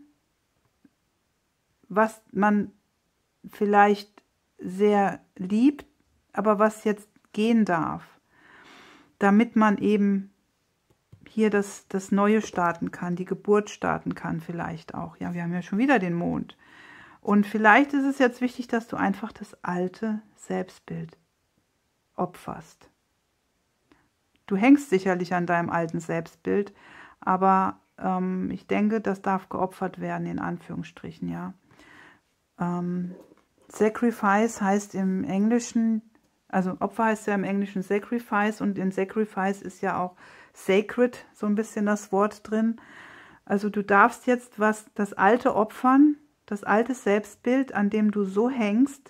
was man vielleicht sehr liebt, aber was jetzt gehen darf, damit man eben hier das Neue starten kann, die Geburt starten kann vielleicht auch. Ja, wir haben ja schon wieder den Mond. Und vielleicht ist es jetzt wichtig, dass du einfach das alte Selbstbild opferst. Du hängst sicherlich an deinem alten Selbstbild, aber ich denke, das darf geopfert werden, in Anführungsstrichen, ja. Sacrifice heißt im Englischen, also Opfer heißt ja im Englischen Sacrifice, und in Sacrifice ist ja auch Sacred so ein bisschen das Wort drin. Also du darfst jetzt das Alte opfern, das alte Selbstbild, an dem du so hängst,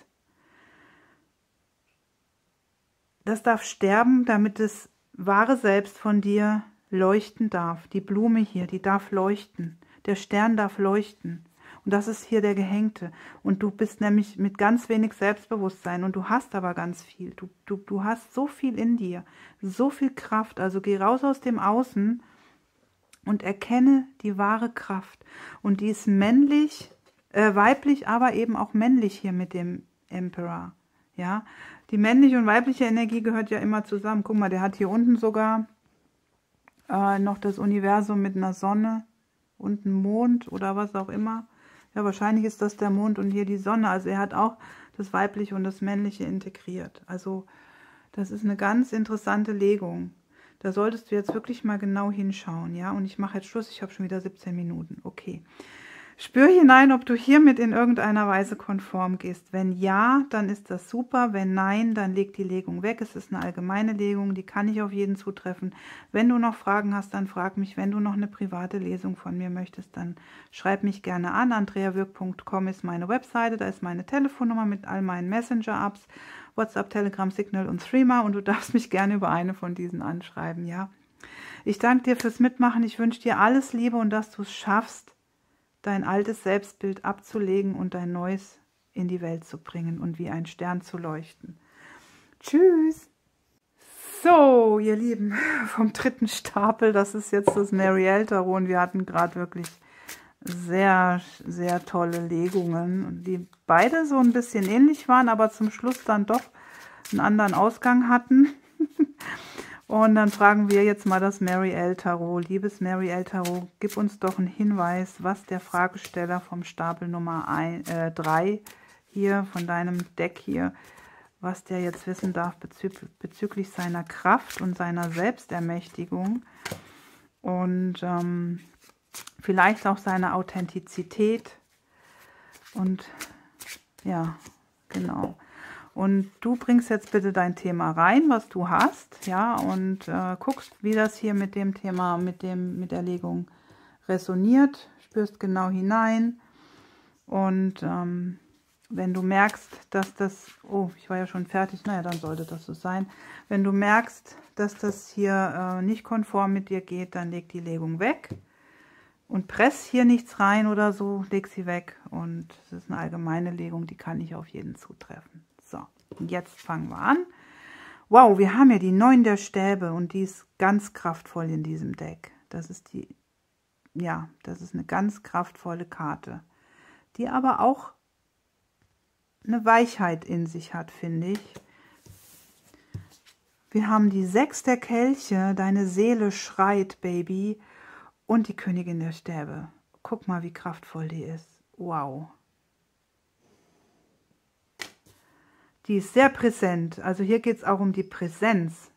das darf sterben, damit das wahre Selbst von dir leuchten darf. Die Blume hier, die darf leuchten. Der Stern darf leuchten. Und das ist hier der Gehängte. Und du bist nämlich mit ganz wenig Selbstbewusstsein, und du hast aber ganz viel. Du hast so viel in dir, so viel Kraft. Also geh raus aus dem Außen und erkenne die wahre Kraft. Und die ist männlich, weiblich, aber eben auch männlich hier mit dem Emperor. Ja, die männliche und weibliche Energie gehört ja immer zusammen. Guck mal, der hat hier unten sogar noch das Universum mit einer Sonne und einem Mond oder was auch immer. Ja, wahrscheinlich ist das der Mond und hier die Sonne. Also er hat auch das Weibliche und das Männliche integriert. Also das ist eine ganz interessante Legung. Da solltest du jetzt wirklich mal genau hinschauen, ja. Und ich mache jetzt Schluss, ich habe schon wieder 17 Minuten. Okay. Spür hinein, ob du hiermit in irgendeiner Weise konform gehst. Wenn ja, dann ist das super. Wenn nein, dann leg die Legung weg. Es ist eine allgemeine Legung, die kann nicht auf jeden zutreffen. Wenn du noch Fragen hast, dann frag mich. Wenn du noch eine private Lesung von mir möchtest, dann schreib mich gerne an. andreawirk.com ist meine Webseite, da ist meine Telefonnummer mit all meinen Messenger-Apps, WhatsApp, Telegram, Signal und Threema, und du darfst mich gerne über eine von diesen anschreiben, ja. Ich danke dir fürs Mitmachen. Ich wünsche dir alles Liebe und dass du es schaffst, dein altes Selbstbild abzulegen und dein neues in die Welt zu bringen und wie ein Stern zu leuchten. Tschüss! So, ihr Lieben, vom dritten Stapel, das ist jetzt das Marielle Tarot, und wir hatten gerade wirklich sehr, sehr tolle Legungen, die beide so ein bisschen ähnlich waren, aber zum Schluss dann doch einen anderen Ausgang hatten. Und dann fragen wir jetzt mal das Marielle Tarot. Liebes Marielle Tarot, gib uns doch einen Hinweis, was der Fragesteller vom Stapel Nummer 3 hier, von deinem Deck hier, was der jetzt wissen darf bezüglich seiner Kraft und seiner Selbstermächtigung und vielleicht auch seiner Authentizität. Und ja, genau. Und du bringst jetzt bitte dein Thema rein, was du hast, ja, und guckst, wie das hier mit dem Thema, mit der Legung resoniert, spürst genau hinein. Und wenn du merkst, dass das, oh, ich war ja schon fertig, naja, dann sollte das so sein. Wenn du merkst, dass das hier nicht konform mit dir geht, dann leg die Legung weg. Und press hier nichts rein oder so, leg sie weg. Und es ist eine allgemeine Legung, die kann nicht auf jeden zutreffen. So, und jetzt fangen wir an. Wow, wir haben ja die 9 der Stäbe, und die ist ganz kraftvoll in diesem Deck. Das ist die, ja, das ist eine ganz kraftvolle Karte, die aber auch eine Weichheit in sich hat, finde ich. Wir haben die 6 der Kelche, deine Seele schreit, Baby, und die Königin der Stäbe. Guck mal, wie kraftvoll die ist. Wow. Die ist sehr präsent. Also hier geht es auch um die Präsenz.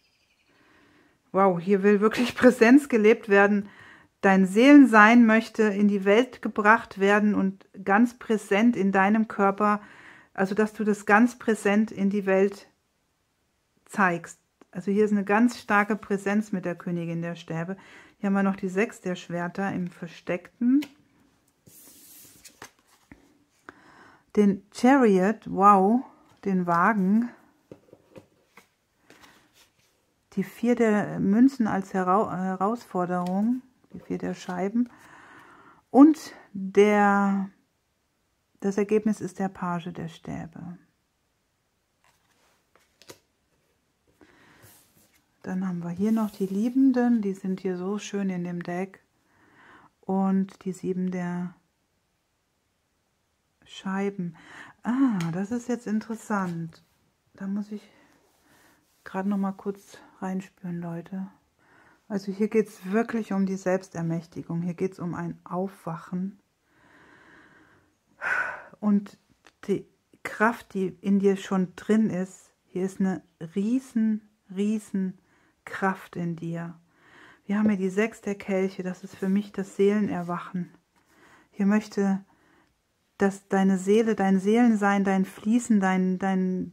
Wow, hier will wirklich Präsenz gelebt werden. Dein Seelensein möchte in die Welt gebracht werden und ganz präsent in deinem Körper, also dass du das ganz präsent in die Welt zeigst. Also hier ist eine ganz starke Präsenz mit der Königin der Stäbe. Hier haben wir noch die 6 der Schwerter im Versteckten. Den Chariot, wow, den Wagen. Die 4 der Münzen als Herausforderung, die 4 der Scheiben. Und das Ergebnis ist der Page der Stäbe. Dann haben wir hier noch die Liebenden, die sind hier so schön in dem Deck. Und die 7 der Scheiben. Ah, das ist jetzt interessant. Da muss ich gerade noch mal kurz reinspüren, Leute. Also hier geht es wirklich um die Selbstermächtigung. Hier geht es um ein Aufwachen. Und die Kraft, die in dir schon drin ist, hier ist eine riesen Kraft in dir. Wir haben hier die 6 der Kelche, das ist für mich das Seelenerwachen. Hier möchte, dass deine Seele, dein Seelensein, dein Fließen, dein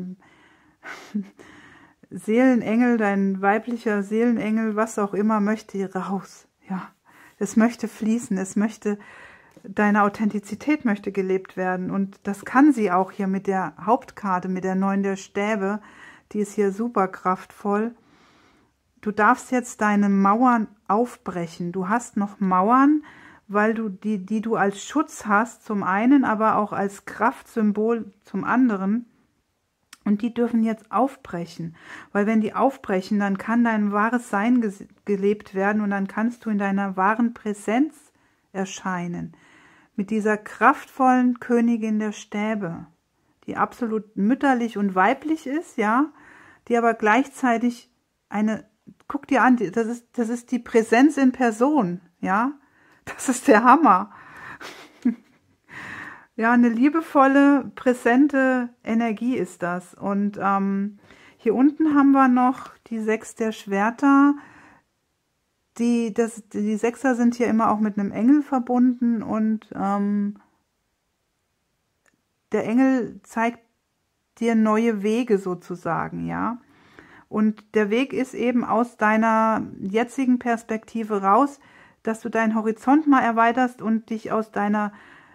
Seelenengel, dein weiblicher Seelenengel, was auch immer, möchte hier raus. Ja, es möchte fließen, es möchte, deine Authentizität möchte gelebt werden. Und das kann sie auch hier mit der Hauptkarte, mit der 9 der Stäbe. Die ist hier super kraftvoll. Du darfst jetzt deine Mauern aufbrechen. Du hast noch Mauern, weil du die du als Schutz hast, zum einen, aber auch als Kraftsymbol zum anderen. Und die dürfen jetzt aufbrechen, weil wenn die aufbrechen, dann kann dein wahres Sein gelebt werden und dann kannst du in deiner wahren Präsenz erscheinen. Mit dieser kraftvollen Königin der Stäbe, die absolut mütterlich und weiblich ist, ja, die aber gleichzeitig guck dir an, das ist die Präsenz in Person, ja, das ist der Hammer. Ja, eine liebevolle, präsente Energie ist das. Und hier unten haben wir noch die 6 der Schwerter. Die Sechser sind hier immer auch mit einem Engel verbunden und der Engel zeigt dir neue Wege sozusagen, ja. Und der Weg ist eben aus deiner jetzigen Perspektive raus, dass du deinen Horizont mal erweiterst und dich aus deiner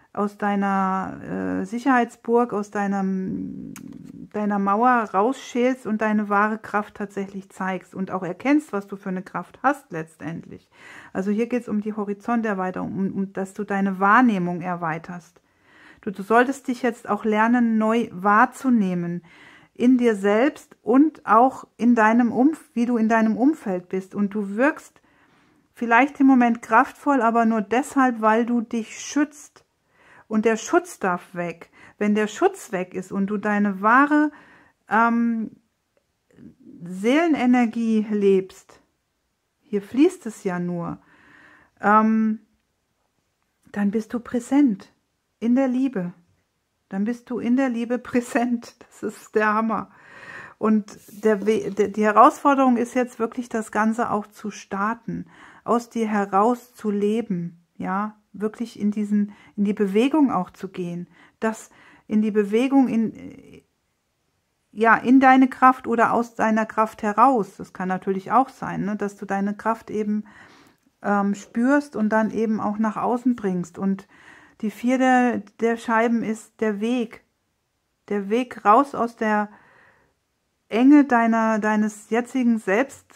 Sicherheitsburg, aus deiner Mauer rausschälst und deine wahre Kraft tatsächlich zeigst und auch erkennst, was du für eine Kraft hast letztendlich. Also hier geht es um die Horizonterweiterung, um dass du deine Wahrnehmung erweiterst. Du solltest dich jetzt auch lernen, neu wahrzunehmen, in dir selbst und auch in wie du in deinem Umfeld bist. Und du wirkst vielleicht im Moment kraftvoll, aber nur deshalb, weil du dich schützt. Und der Schutz darf weg. Wenn der Schutz weg ist und du deine wahre Seelenenergie lebst, hier fließt es ja nur, dann bist du präsent in der Liebe. Dann bist du in der Liebe präsent. Das ist der Hammer. Und die Herausforderung ist jetzt wirklich, das Ganze auch zu starten, aus dir heraus zu leben, ja, wirklich in die Bewegung auch zu gehen, das in die Bewegung, in deine Kraft oder aus deiner Kraft heraus. Das kann natürlich auch sein, ne, dass du deine Kraft eben spürst und dann eben auch nach außen bringst. Und die 4 der Scheiben ist der Weg raus aus der Enge deines jetzigen Selbst,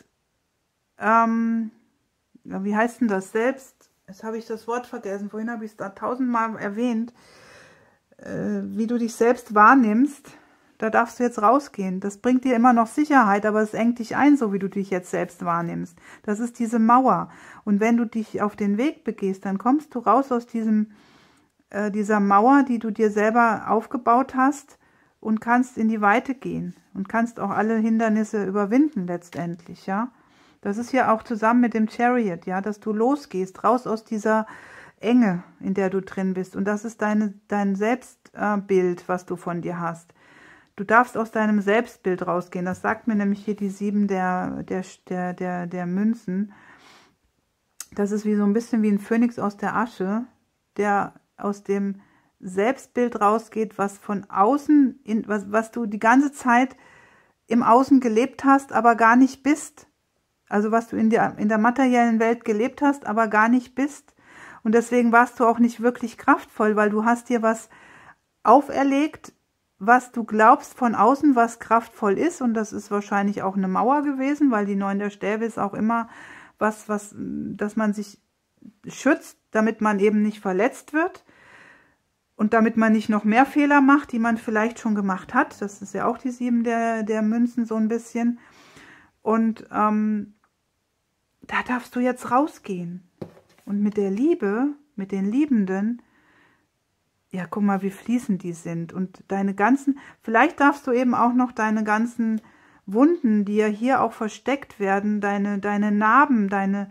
wie heißt denn das, Selbst, jetzt habe ich das Wort vergessen, vorhin habe ich es da 1000-mal erwähnt, wie du dich selbst wahrnimmst, da darfst du jetzt rausgehen. Das bringt dir immer noch Sicherheit, aber es engt dich ein, so wie du dich jetzt selbst wahrnimmst. Das ist diese Mauer. Und wenn du dich auf den Weg begehst, dann kommst du raus aus dieser Mauer, die du dir selber aufgebaut hast, und kannst in die Weite gehen und kannst auch alle Hindernisse überwinden letztendlich, ja. Das ist ja auch zusammen mit dem Chariot, ja, dass du losgehst, raus aus dieser Enge, in der du drin bist. Und das ist dein Selbstbild, was du von dir hast. Du darfst aus deinem Selbstbild rausgehen. Das sagt mir nämlich hier die 7 der Münzen. Das ist wie so ein bisschen wie ein Phönix aus der Asche, der aus dem Selbstbild rausgeht, was von außen, was du die ganze Zeit im Außen gelebt hast, aber gar nicht bist. Also was du in der materiellen Welt gelebt hast, aber gar nicht bist. Und deswegen warst du auch nicht wirklich kraftvoll, weil du hast dir was auferlegt, was du glaubst von außen, was kraftvoll ist. Und das ist wahrscheinlich auch eine Mauer gewesen, weil die 9 der Stäbe ist auch immer dass man sich schützt, damit man eben nicht verletzt wird. Und damit man nicht noch mehr Fehler macht, die man vielleicht schon gemacht hat. Das ist ja auch die 7 der Münzen so ein bisschen. Und da darfst du jetzt rausgehen. Und mit der Liebe, mit den Liebenden, ja, guck mal, wie fließend die sind. Und vielleicht darfst du eben auch noch deine ganzen Wunden, die ja hier auch versteckt werden, deine Narben, deine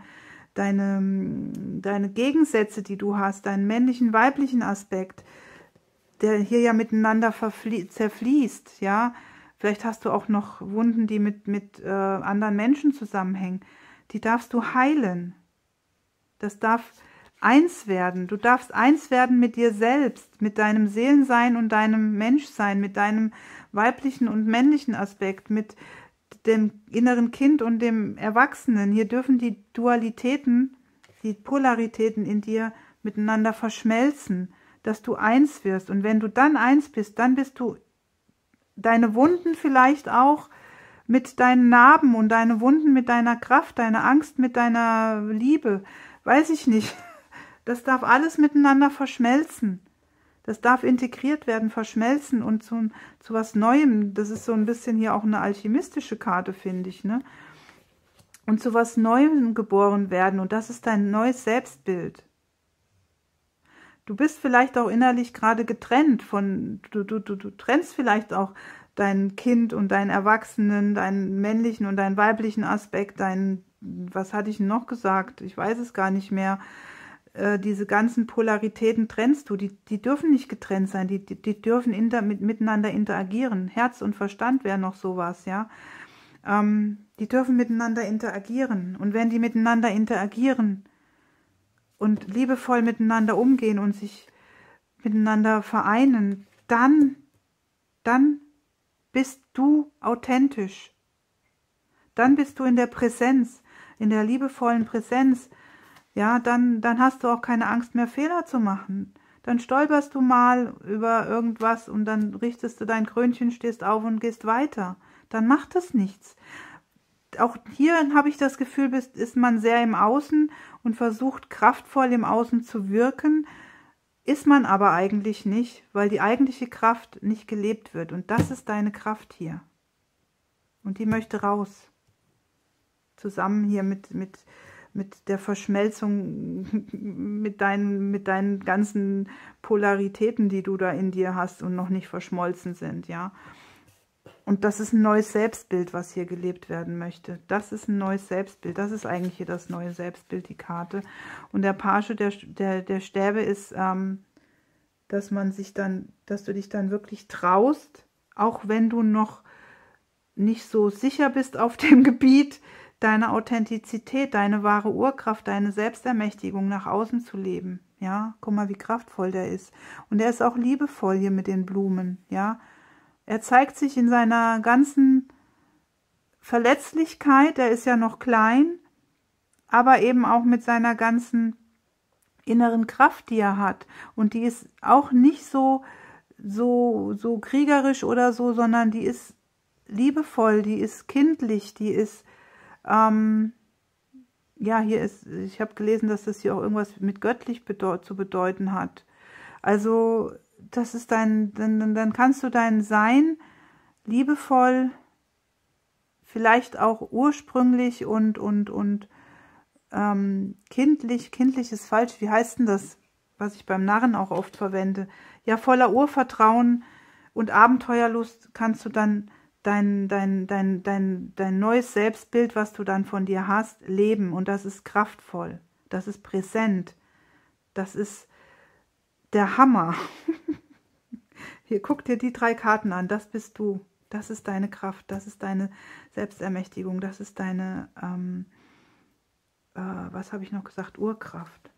Gegensätze, die du hast, deinen männlichen, weiblichen Aspekt, der hier ja miteinander zerfließt, ja. Vielleicht hast du auch noch Wunden, die mit anderen Menschen zusammenhängen. die darfst du heilen. Das darf eins werden. Du darfst eins werden mit dir selbst, mit deinem Seelensein und deinem Menschsein, mit deinem weiblichen und männlichen Aspekt, mit dem inneren Kind und dem Erwachsenen. Hier dürfen die Dualitäten, die Polaritäten in dir miteinander verschmelzen, dass du eins wirst. Und wenn du dann eins bist, dann bist du deine Wunden vielleicht auch mit deinen Narben und deine Wunden mit deiner Kraft, deine Angst mit deiner Liebe, weiß ich nicht. Das darf alles miteinander verschmelzen. Das darf integriert werden, verschmelzen und zu was Neuem. Das ist so ein bisschen hier auch eine alchemistische Karte, finde ich, ne? Und zu was Neuem geboren werden. Und das ist dein neues Selbstbild. Du bist vielleicht auch innerlich gerade getrennt von, du trennst vielleicht auch dein Kind und deinen Erwachsenen, deinen männlichen und deinen weiblichen Aspekt, was hatte ich noch gesagt? Ich weiß es gar nicht mehr. Diese ganzen Polaritäten trennst du, die dürfen nicht getrennt sein, die dürfen miteinander interagieren. Herz und Verstand wäre noch sowas, ja. Die dürfen miteinander interagieren. Und wenn die miteinander interagieren und liebevoll miteinander umgehen und sich miteinander vereinen, dann bist du authentisch. Dann bist du in der Präsenz, in der liebevollen Präsenz. Ja, dann hast du auch keine Angst mehr, Fehler zu machen. Dann stolperst du mal über irgendwas und dann richtest du dein Krönchen, stehst auf und gehst weiter. Dann macht das nichts. Auch hier habe ich das Gefühl, ist man sehr im Außen und versucht kraftvoll im Außen zu wirken, ist man aber eigentlich nicht, weil die eigentliche Kraft nicht gelebt wird. Und das ist deine Kraft hier. Und die möchte raus. Zusammen hier mit der Verschmelzung, mit deinen ganzen Polaritäten, die du da in dir hast und noch nicht verschmolzen sind, ja. Und das ist ein neues Selbstbild, was hier gelebt werden möchte. Das ist ein neues Selbstbild. Das ist eigentlich hier das neue Selbstbild, die Karte. Und der Page der Stäbe ist, dass du dich dann wirklich traust, auch wenn du noch nicht so sicher bist auf dem Gebiet, deine Authentizität, deine wahre Urkraft, deine Selbstermächtigung nach außen zu leben. Ja, guck mal, wie kraftvoll der ist. Und er ist auch liebevoll hier mit den Blumen, ja. Er zeigt sich in seiner ganzen Verletzlichkeit, er ist ja noch klein, aber eben auch mit seiner ganzen inneren Kraft, die er hat. Und die ist auch nicht so kriegerisch oder so, sondern die ist liebevoll, die ist kindlich, die ist, ja, hier ist, ich habe gelesen, dass das hier auch irgendwas mit göttlich zu bedeuten hat. Also, das ist dann kannst du dein Sein liebevoll, vielleicht auch ursprünglich und kindlich ist falsch, wie heißt denn das, was ich beim Narren auch oft verwende? Ja, voller Urvertrauen und Abenteuerlust kannst du dann dein neues Selbstbild, was du dann von dir hast, leben. Und das ist kraftvoll, das ist präsent, das ist der Hammer. Hier, guck dir die 3 Karten an, das bist du, das ist deine Kraft, das ist deine Selbstermächtigung, das ist deine, was habe ich noch gesagt, Urkraft.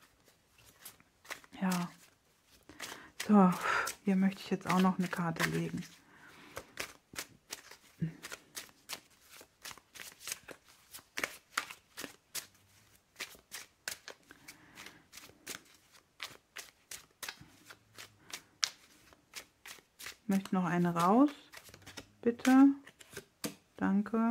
Ja, so, hier möchte ich jetzt auch noch eine Karte legen. Ich möchte noch eine raus, bitte. Danke.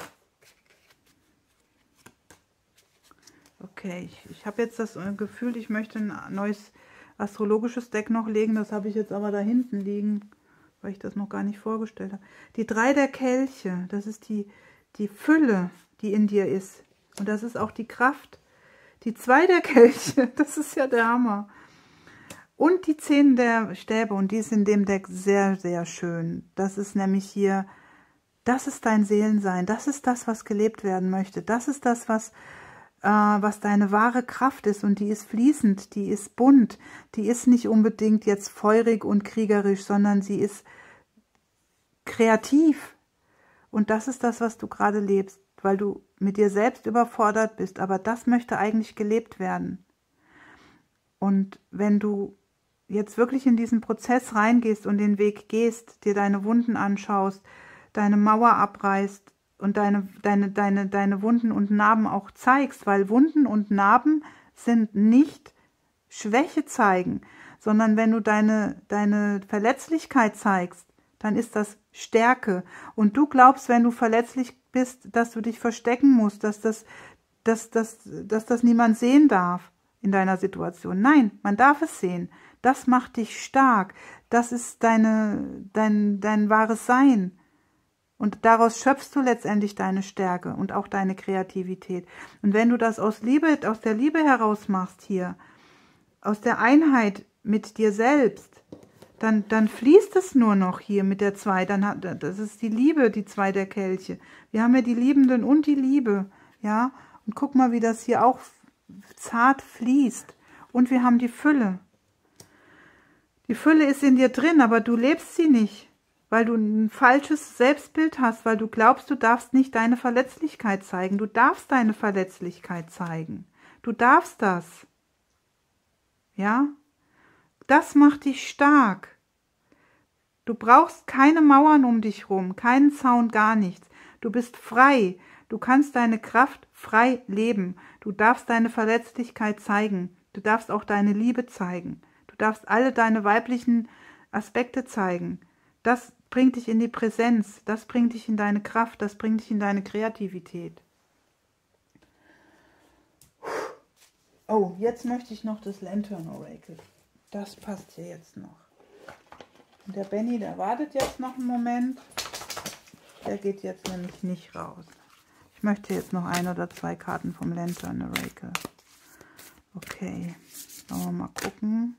Okay, ich habe jetzt das Gefühl, ich möchte ein neues astrologisches Deck noch legen. Das habe ich jetzt aber da hinten liegen, weil ich das noch gar nicht vorgestellt habe. Die 3 der Kelche, das ist die Fülle, die in dir ist. Und das ist auch die Kraft. Die 2 der Kelche, das ist ja der Hammer. Und die 10 der Stäbe, und die ist in dem Deck sehr, sehr schön. Das ist nämlich hier, das ist dein Seelensein, das ist das, was gelebt werden möchte. Das ist das, was deine wahre Kraft ist, und die ist fließend, die ist bunt, die ist nicht unbedingt jetzt feurig und kriegerisch, sondern sie ist kreativ. Und das ist das, was du gerade lebst, weil du mit dir selbst überfordert bist, aber das möchte eigentlich gelebt werden. Und wenn du jetzt wirklich in diesen Prozess reingehst und den Weg gehst, dir deine Wunden anschaust, deine Mauer abreißt und deine Wunden und Narben auch zeigst, weil Wunden und Narben sind nicht Schwäche zeigen, sondern wenn du deine Verletzlichkeit zeigst, dann ist das Stärke. Und du glaubst, wenn du verletzlich bist, dass du dich verstecken musst, dass das niemand sehen darf in deiner Situation. Nein, man darf es sehen. Das macht dich stark. Das ist dein wahres Sein. Und daraus schöpfst du letztendlich deine Stärke und auch deine Kreativität. Und wenn du das aus der Liebe heraus machst hier, aus der Einheit mit dir selbst, dann fließt es nur noch hier mit der 2. Das ist die Liebe, die 2 der Kelche. Wir haben ja die Liebenden und die Liebe. Ja? Und guck mal, wie das hier auch zart fließt. Und wir haben die Fülle. Die Fülle ist in dir drin, aber du lebst sie nicht, weil du ein falsches Selbstbild hast, weil du glaubst, du darfst nicht deine Verletzlichkeit zeigen. Du darfst deine Verletzlichkeit zeigen. Du darfst das. Ja? Das macht dich stark. Du brauchst keine Mauern um dich rum, keinen Zaun, gar nichts. Du bist frei. Du kannst deine Kraft frei leben. Du darfst deine Verletzlichkeit zeigen. Du darfst auch deine Liebe zeigen. Du darfst alle deine weiblichen Aspekte zeigen. Das bringt dich in die Präsenz. Das bringt dich in deine Kraft. Das bringt dich in deine Kreativität. Oh, jetzt möchte ich noch das Lantern Oracle. Das passt hier jetzt noch. Und der Benny, der wartet jetzt noch einen Moment. Der geht jetzt nämlich nicht raus. Ich möchte jetzt noch 1 oder 2 Karten vom Lantern Oracle. Okay, wollen wir mal gucken,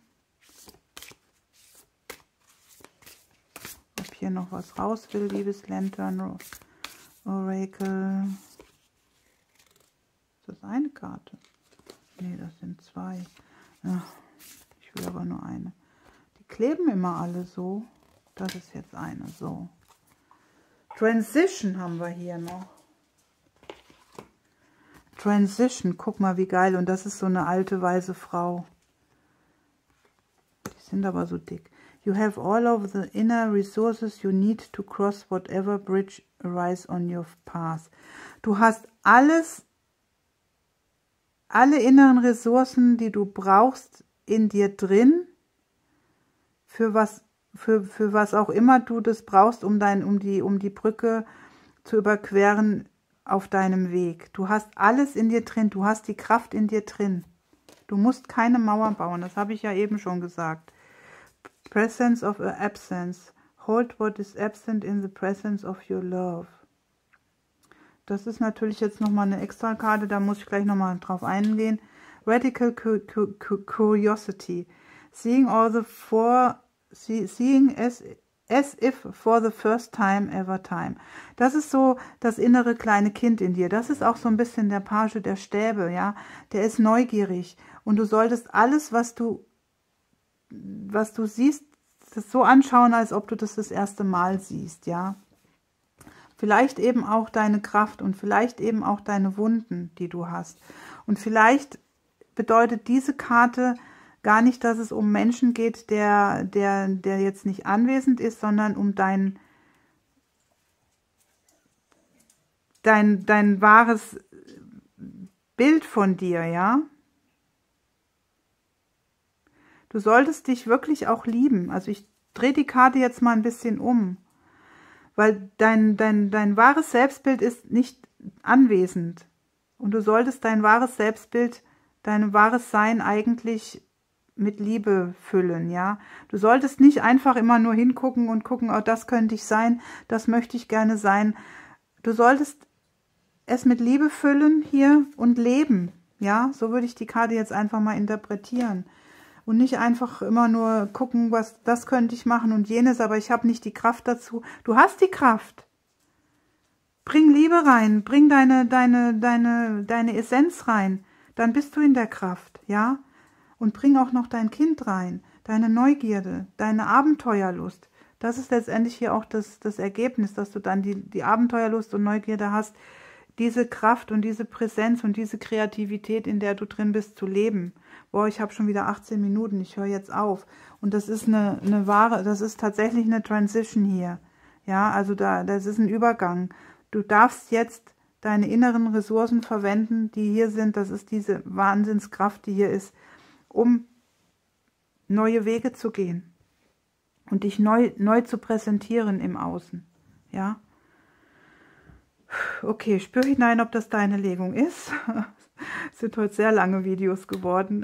ob hier noch was raus will, liebes Lantern Oracle. Ist das eine Karte? Nee, das sind 2. Ja, ich will aber nur eine. Die kleben immer alle so. Das ist jetzt eine, so. Transition haben wir hier noch. Transition, guck mal, wie geil. Und das ist so eine alte, weise Frau. Die sind aber so dick. You have all of the inner resources you need to cross whatever bridge arise on your path. Du hast alle inneren Ressourcen, die du brauchst, in dir drin, für was auch immer du das brauchst, um die Brücke zu überqueren auf deinem Weg. Du hast alles in dir drin, du hast die Kraft in dir drin. Du musst keine Mauer bauen, das habe ich ja eben schon gesagt. Presence of absence. Hold what is absent in the presence of your love. Das ist natürlich jetzt nochmal eine extra Karte, da muss ich gleich nochmal drauf eingehen. Radical Curiosity. Seeing as if for the first time ever time. Das ist so das innere kleine Kind in dir. Das ist auch so ein bisschen der Page der Stäbe, ja. Der ist neugierig. Und du solltest alles, was du siehst, das so anschauen, als ob du das erste Mal siehst, ja. Vielleicht eben auch deine Kraft und vielleicht eben auch deine Wunden, die du hast. Und vielleicht bedeutet diese Karte gar nicht, dass es um Menschen geht, der jetzt nicht anwesend ist, sondern um dein wahres Bild von dir, ja. Du solltest dich wirklich auch lieben. Also ich drehe die Karte jetzt mal ein bisschen um, weil dein wahres Selbstbild ist nicht anwesend. Und du solltest dein wahres Selbstbild, dein wahres Sein eigentlich mit Liebe füllen, ja. Du solltest nicht einfach immer nur hingucken und gucken, oh, das könnte ich sein, das möchte ich gerne sein. Du solltest es mit Liebe füllen hier und leben, ja. So würde ich die Karte jetzt einfach mal interpretieren. Und nicht einfach immer nur gucken, das könnte ich machen und jenes, aber ich habe nicht die Kraft dazu. Du hast die Kraft. Bring Liebe rein, bring deine Essenz rein, dann bist du in der Kraft, ja. Und bring auch noch dein Kind rein, deine Neugierde, deine Abenteuerlust. Das ist letztendlich hier auch das Ergebnis, dass du dann die Abenteuerlust und Neugierde hast, diese Kraft und diese Präsenz und diese Kreativität, in der du drin bist, zu leben. Boah, ich habe schon wieder 18 Minuten, ich höre jetzt auf. Und das ist eine wahre, das ist tatsächlich eine Transition hier. Ja, also das ist ein Übergang. Du darfst jetzt deine inneren Ressourcen verwenden, die hier sind. Das ist diese Wahnsinnskraft, die hier ist, um neue Wege zu gehen und dich neu zu präsentieren im Außen. Ja. Okay, spür hinein, ob das deine Legung ist. Es sind heute sehr lange Videos geworden.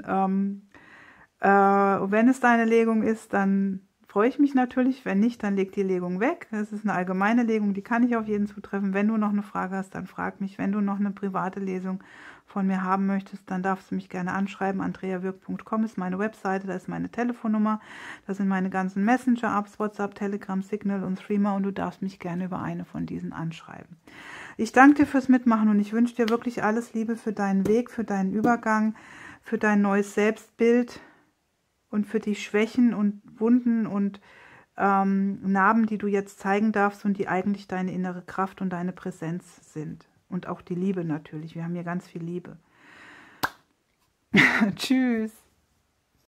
Wenn es deine Legung ist, dann freue ich mich natürlich. Wenn nicht, dann leg die Legung weg. Das ist eine allgemeine Legung, die kann ich auf jeden zutreffen. Wenn du noch eine Frage hast, dann frag mich. Wenn du noch eine private Lesung von mir haben möchtest, dann darfst du mich gerne anschreiben. andreawirk.com ist meine Webseite, da ist meine Telefonnummer, da sind meine ganzen Messenger-Apps, WhatsApp, Telegram, Signal und Threema und du darfst mich gerne über eine von diesen anschreiben. Ich danke dir fürs Mitmachen und ich wünsche dir wirklich alles Liebe für deinen Weg, für deinen Übergang, für dein neues Selbstbild und für die Schwächen und Wunden und Narben, die du jetzt zeigen darfst und die eigentlich deine innere Kraft und deine Präsenz sind. Und auch die Liebe natürlich. Wir haben hier ganz viel Liebe. Tschüss.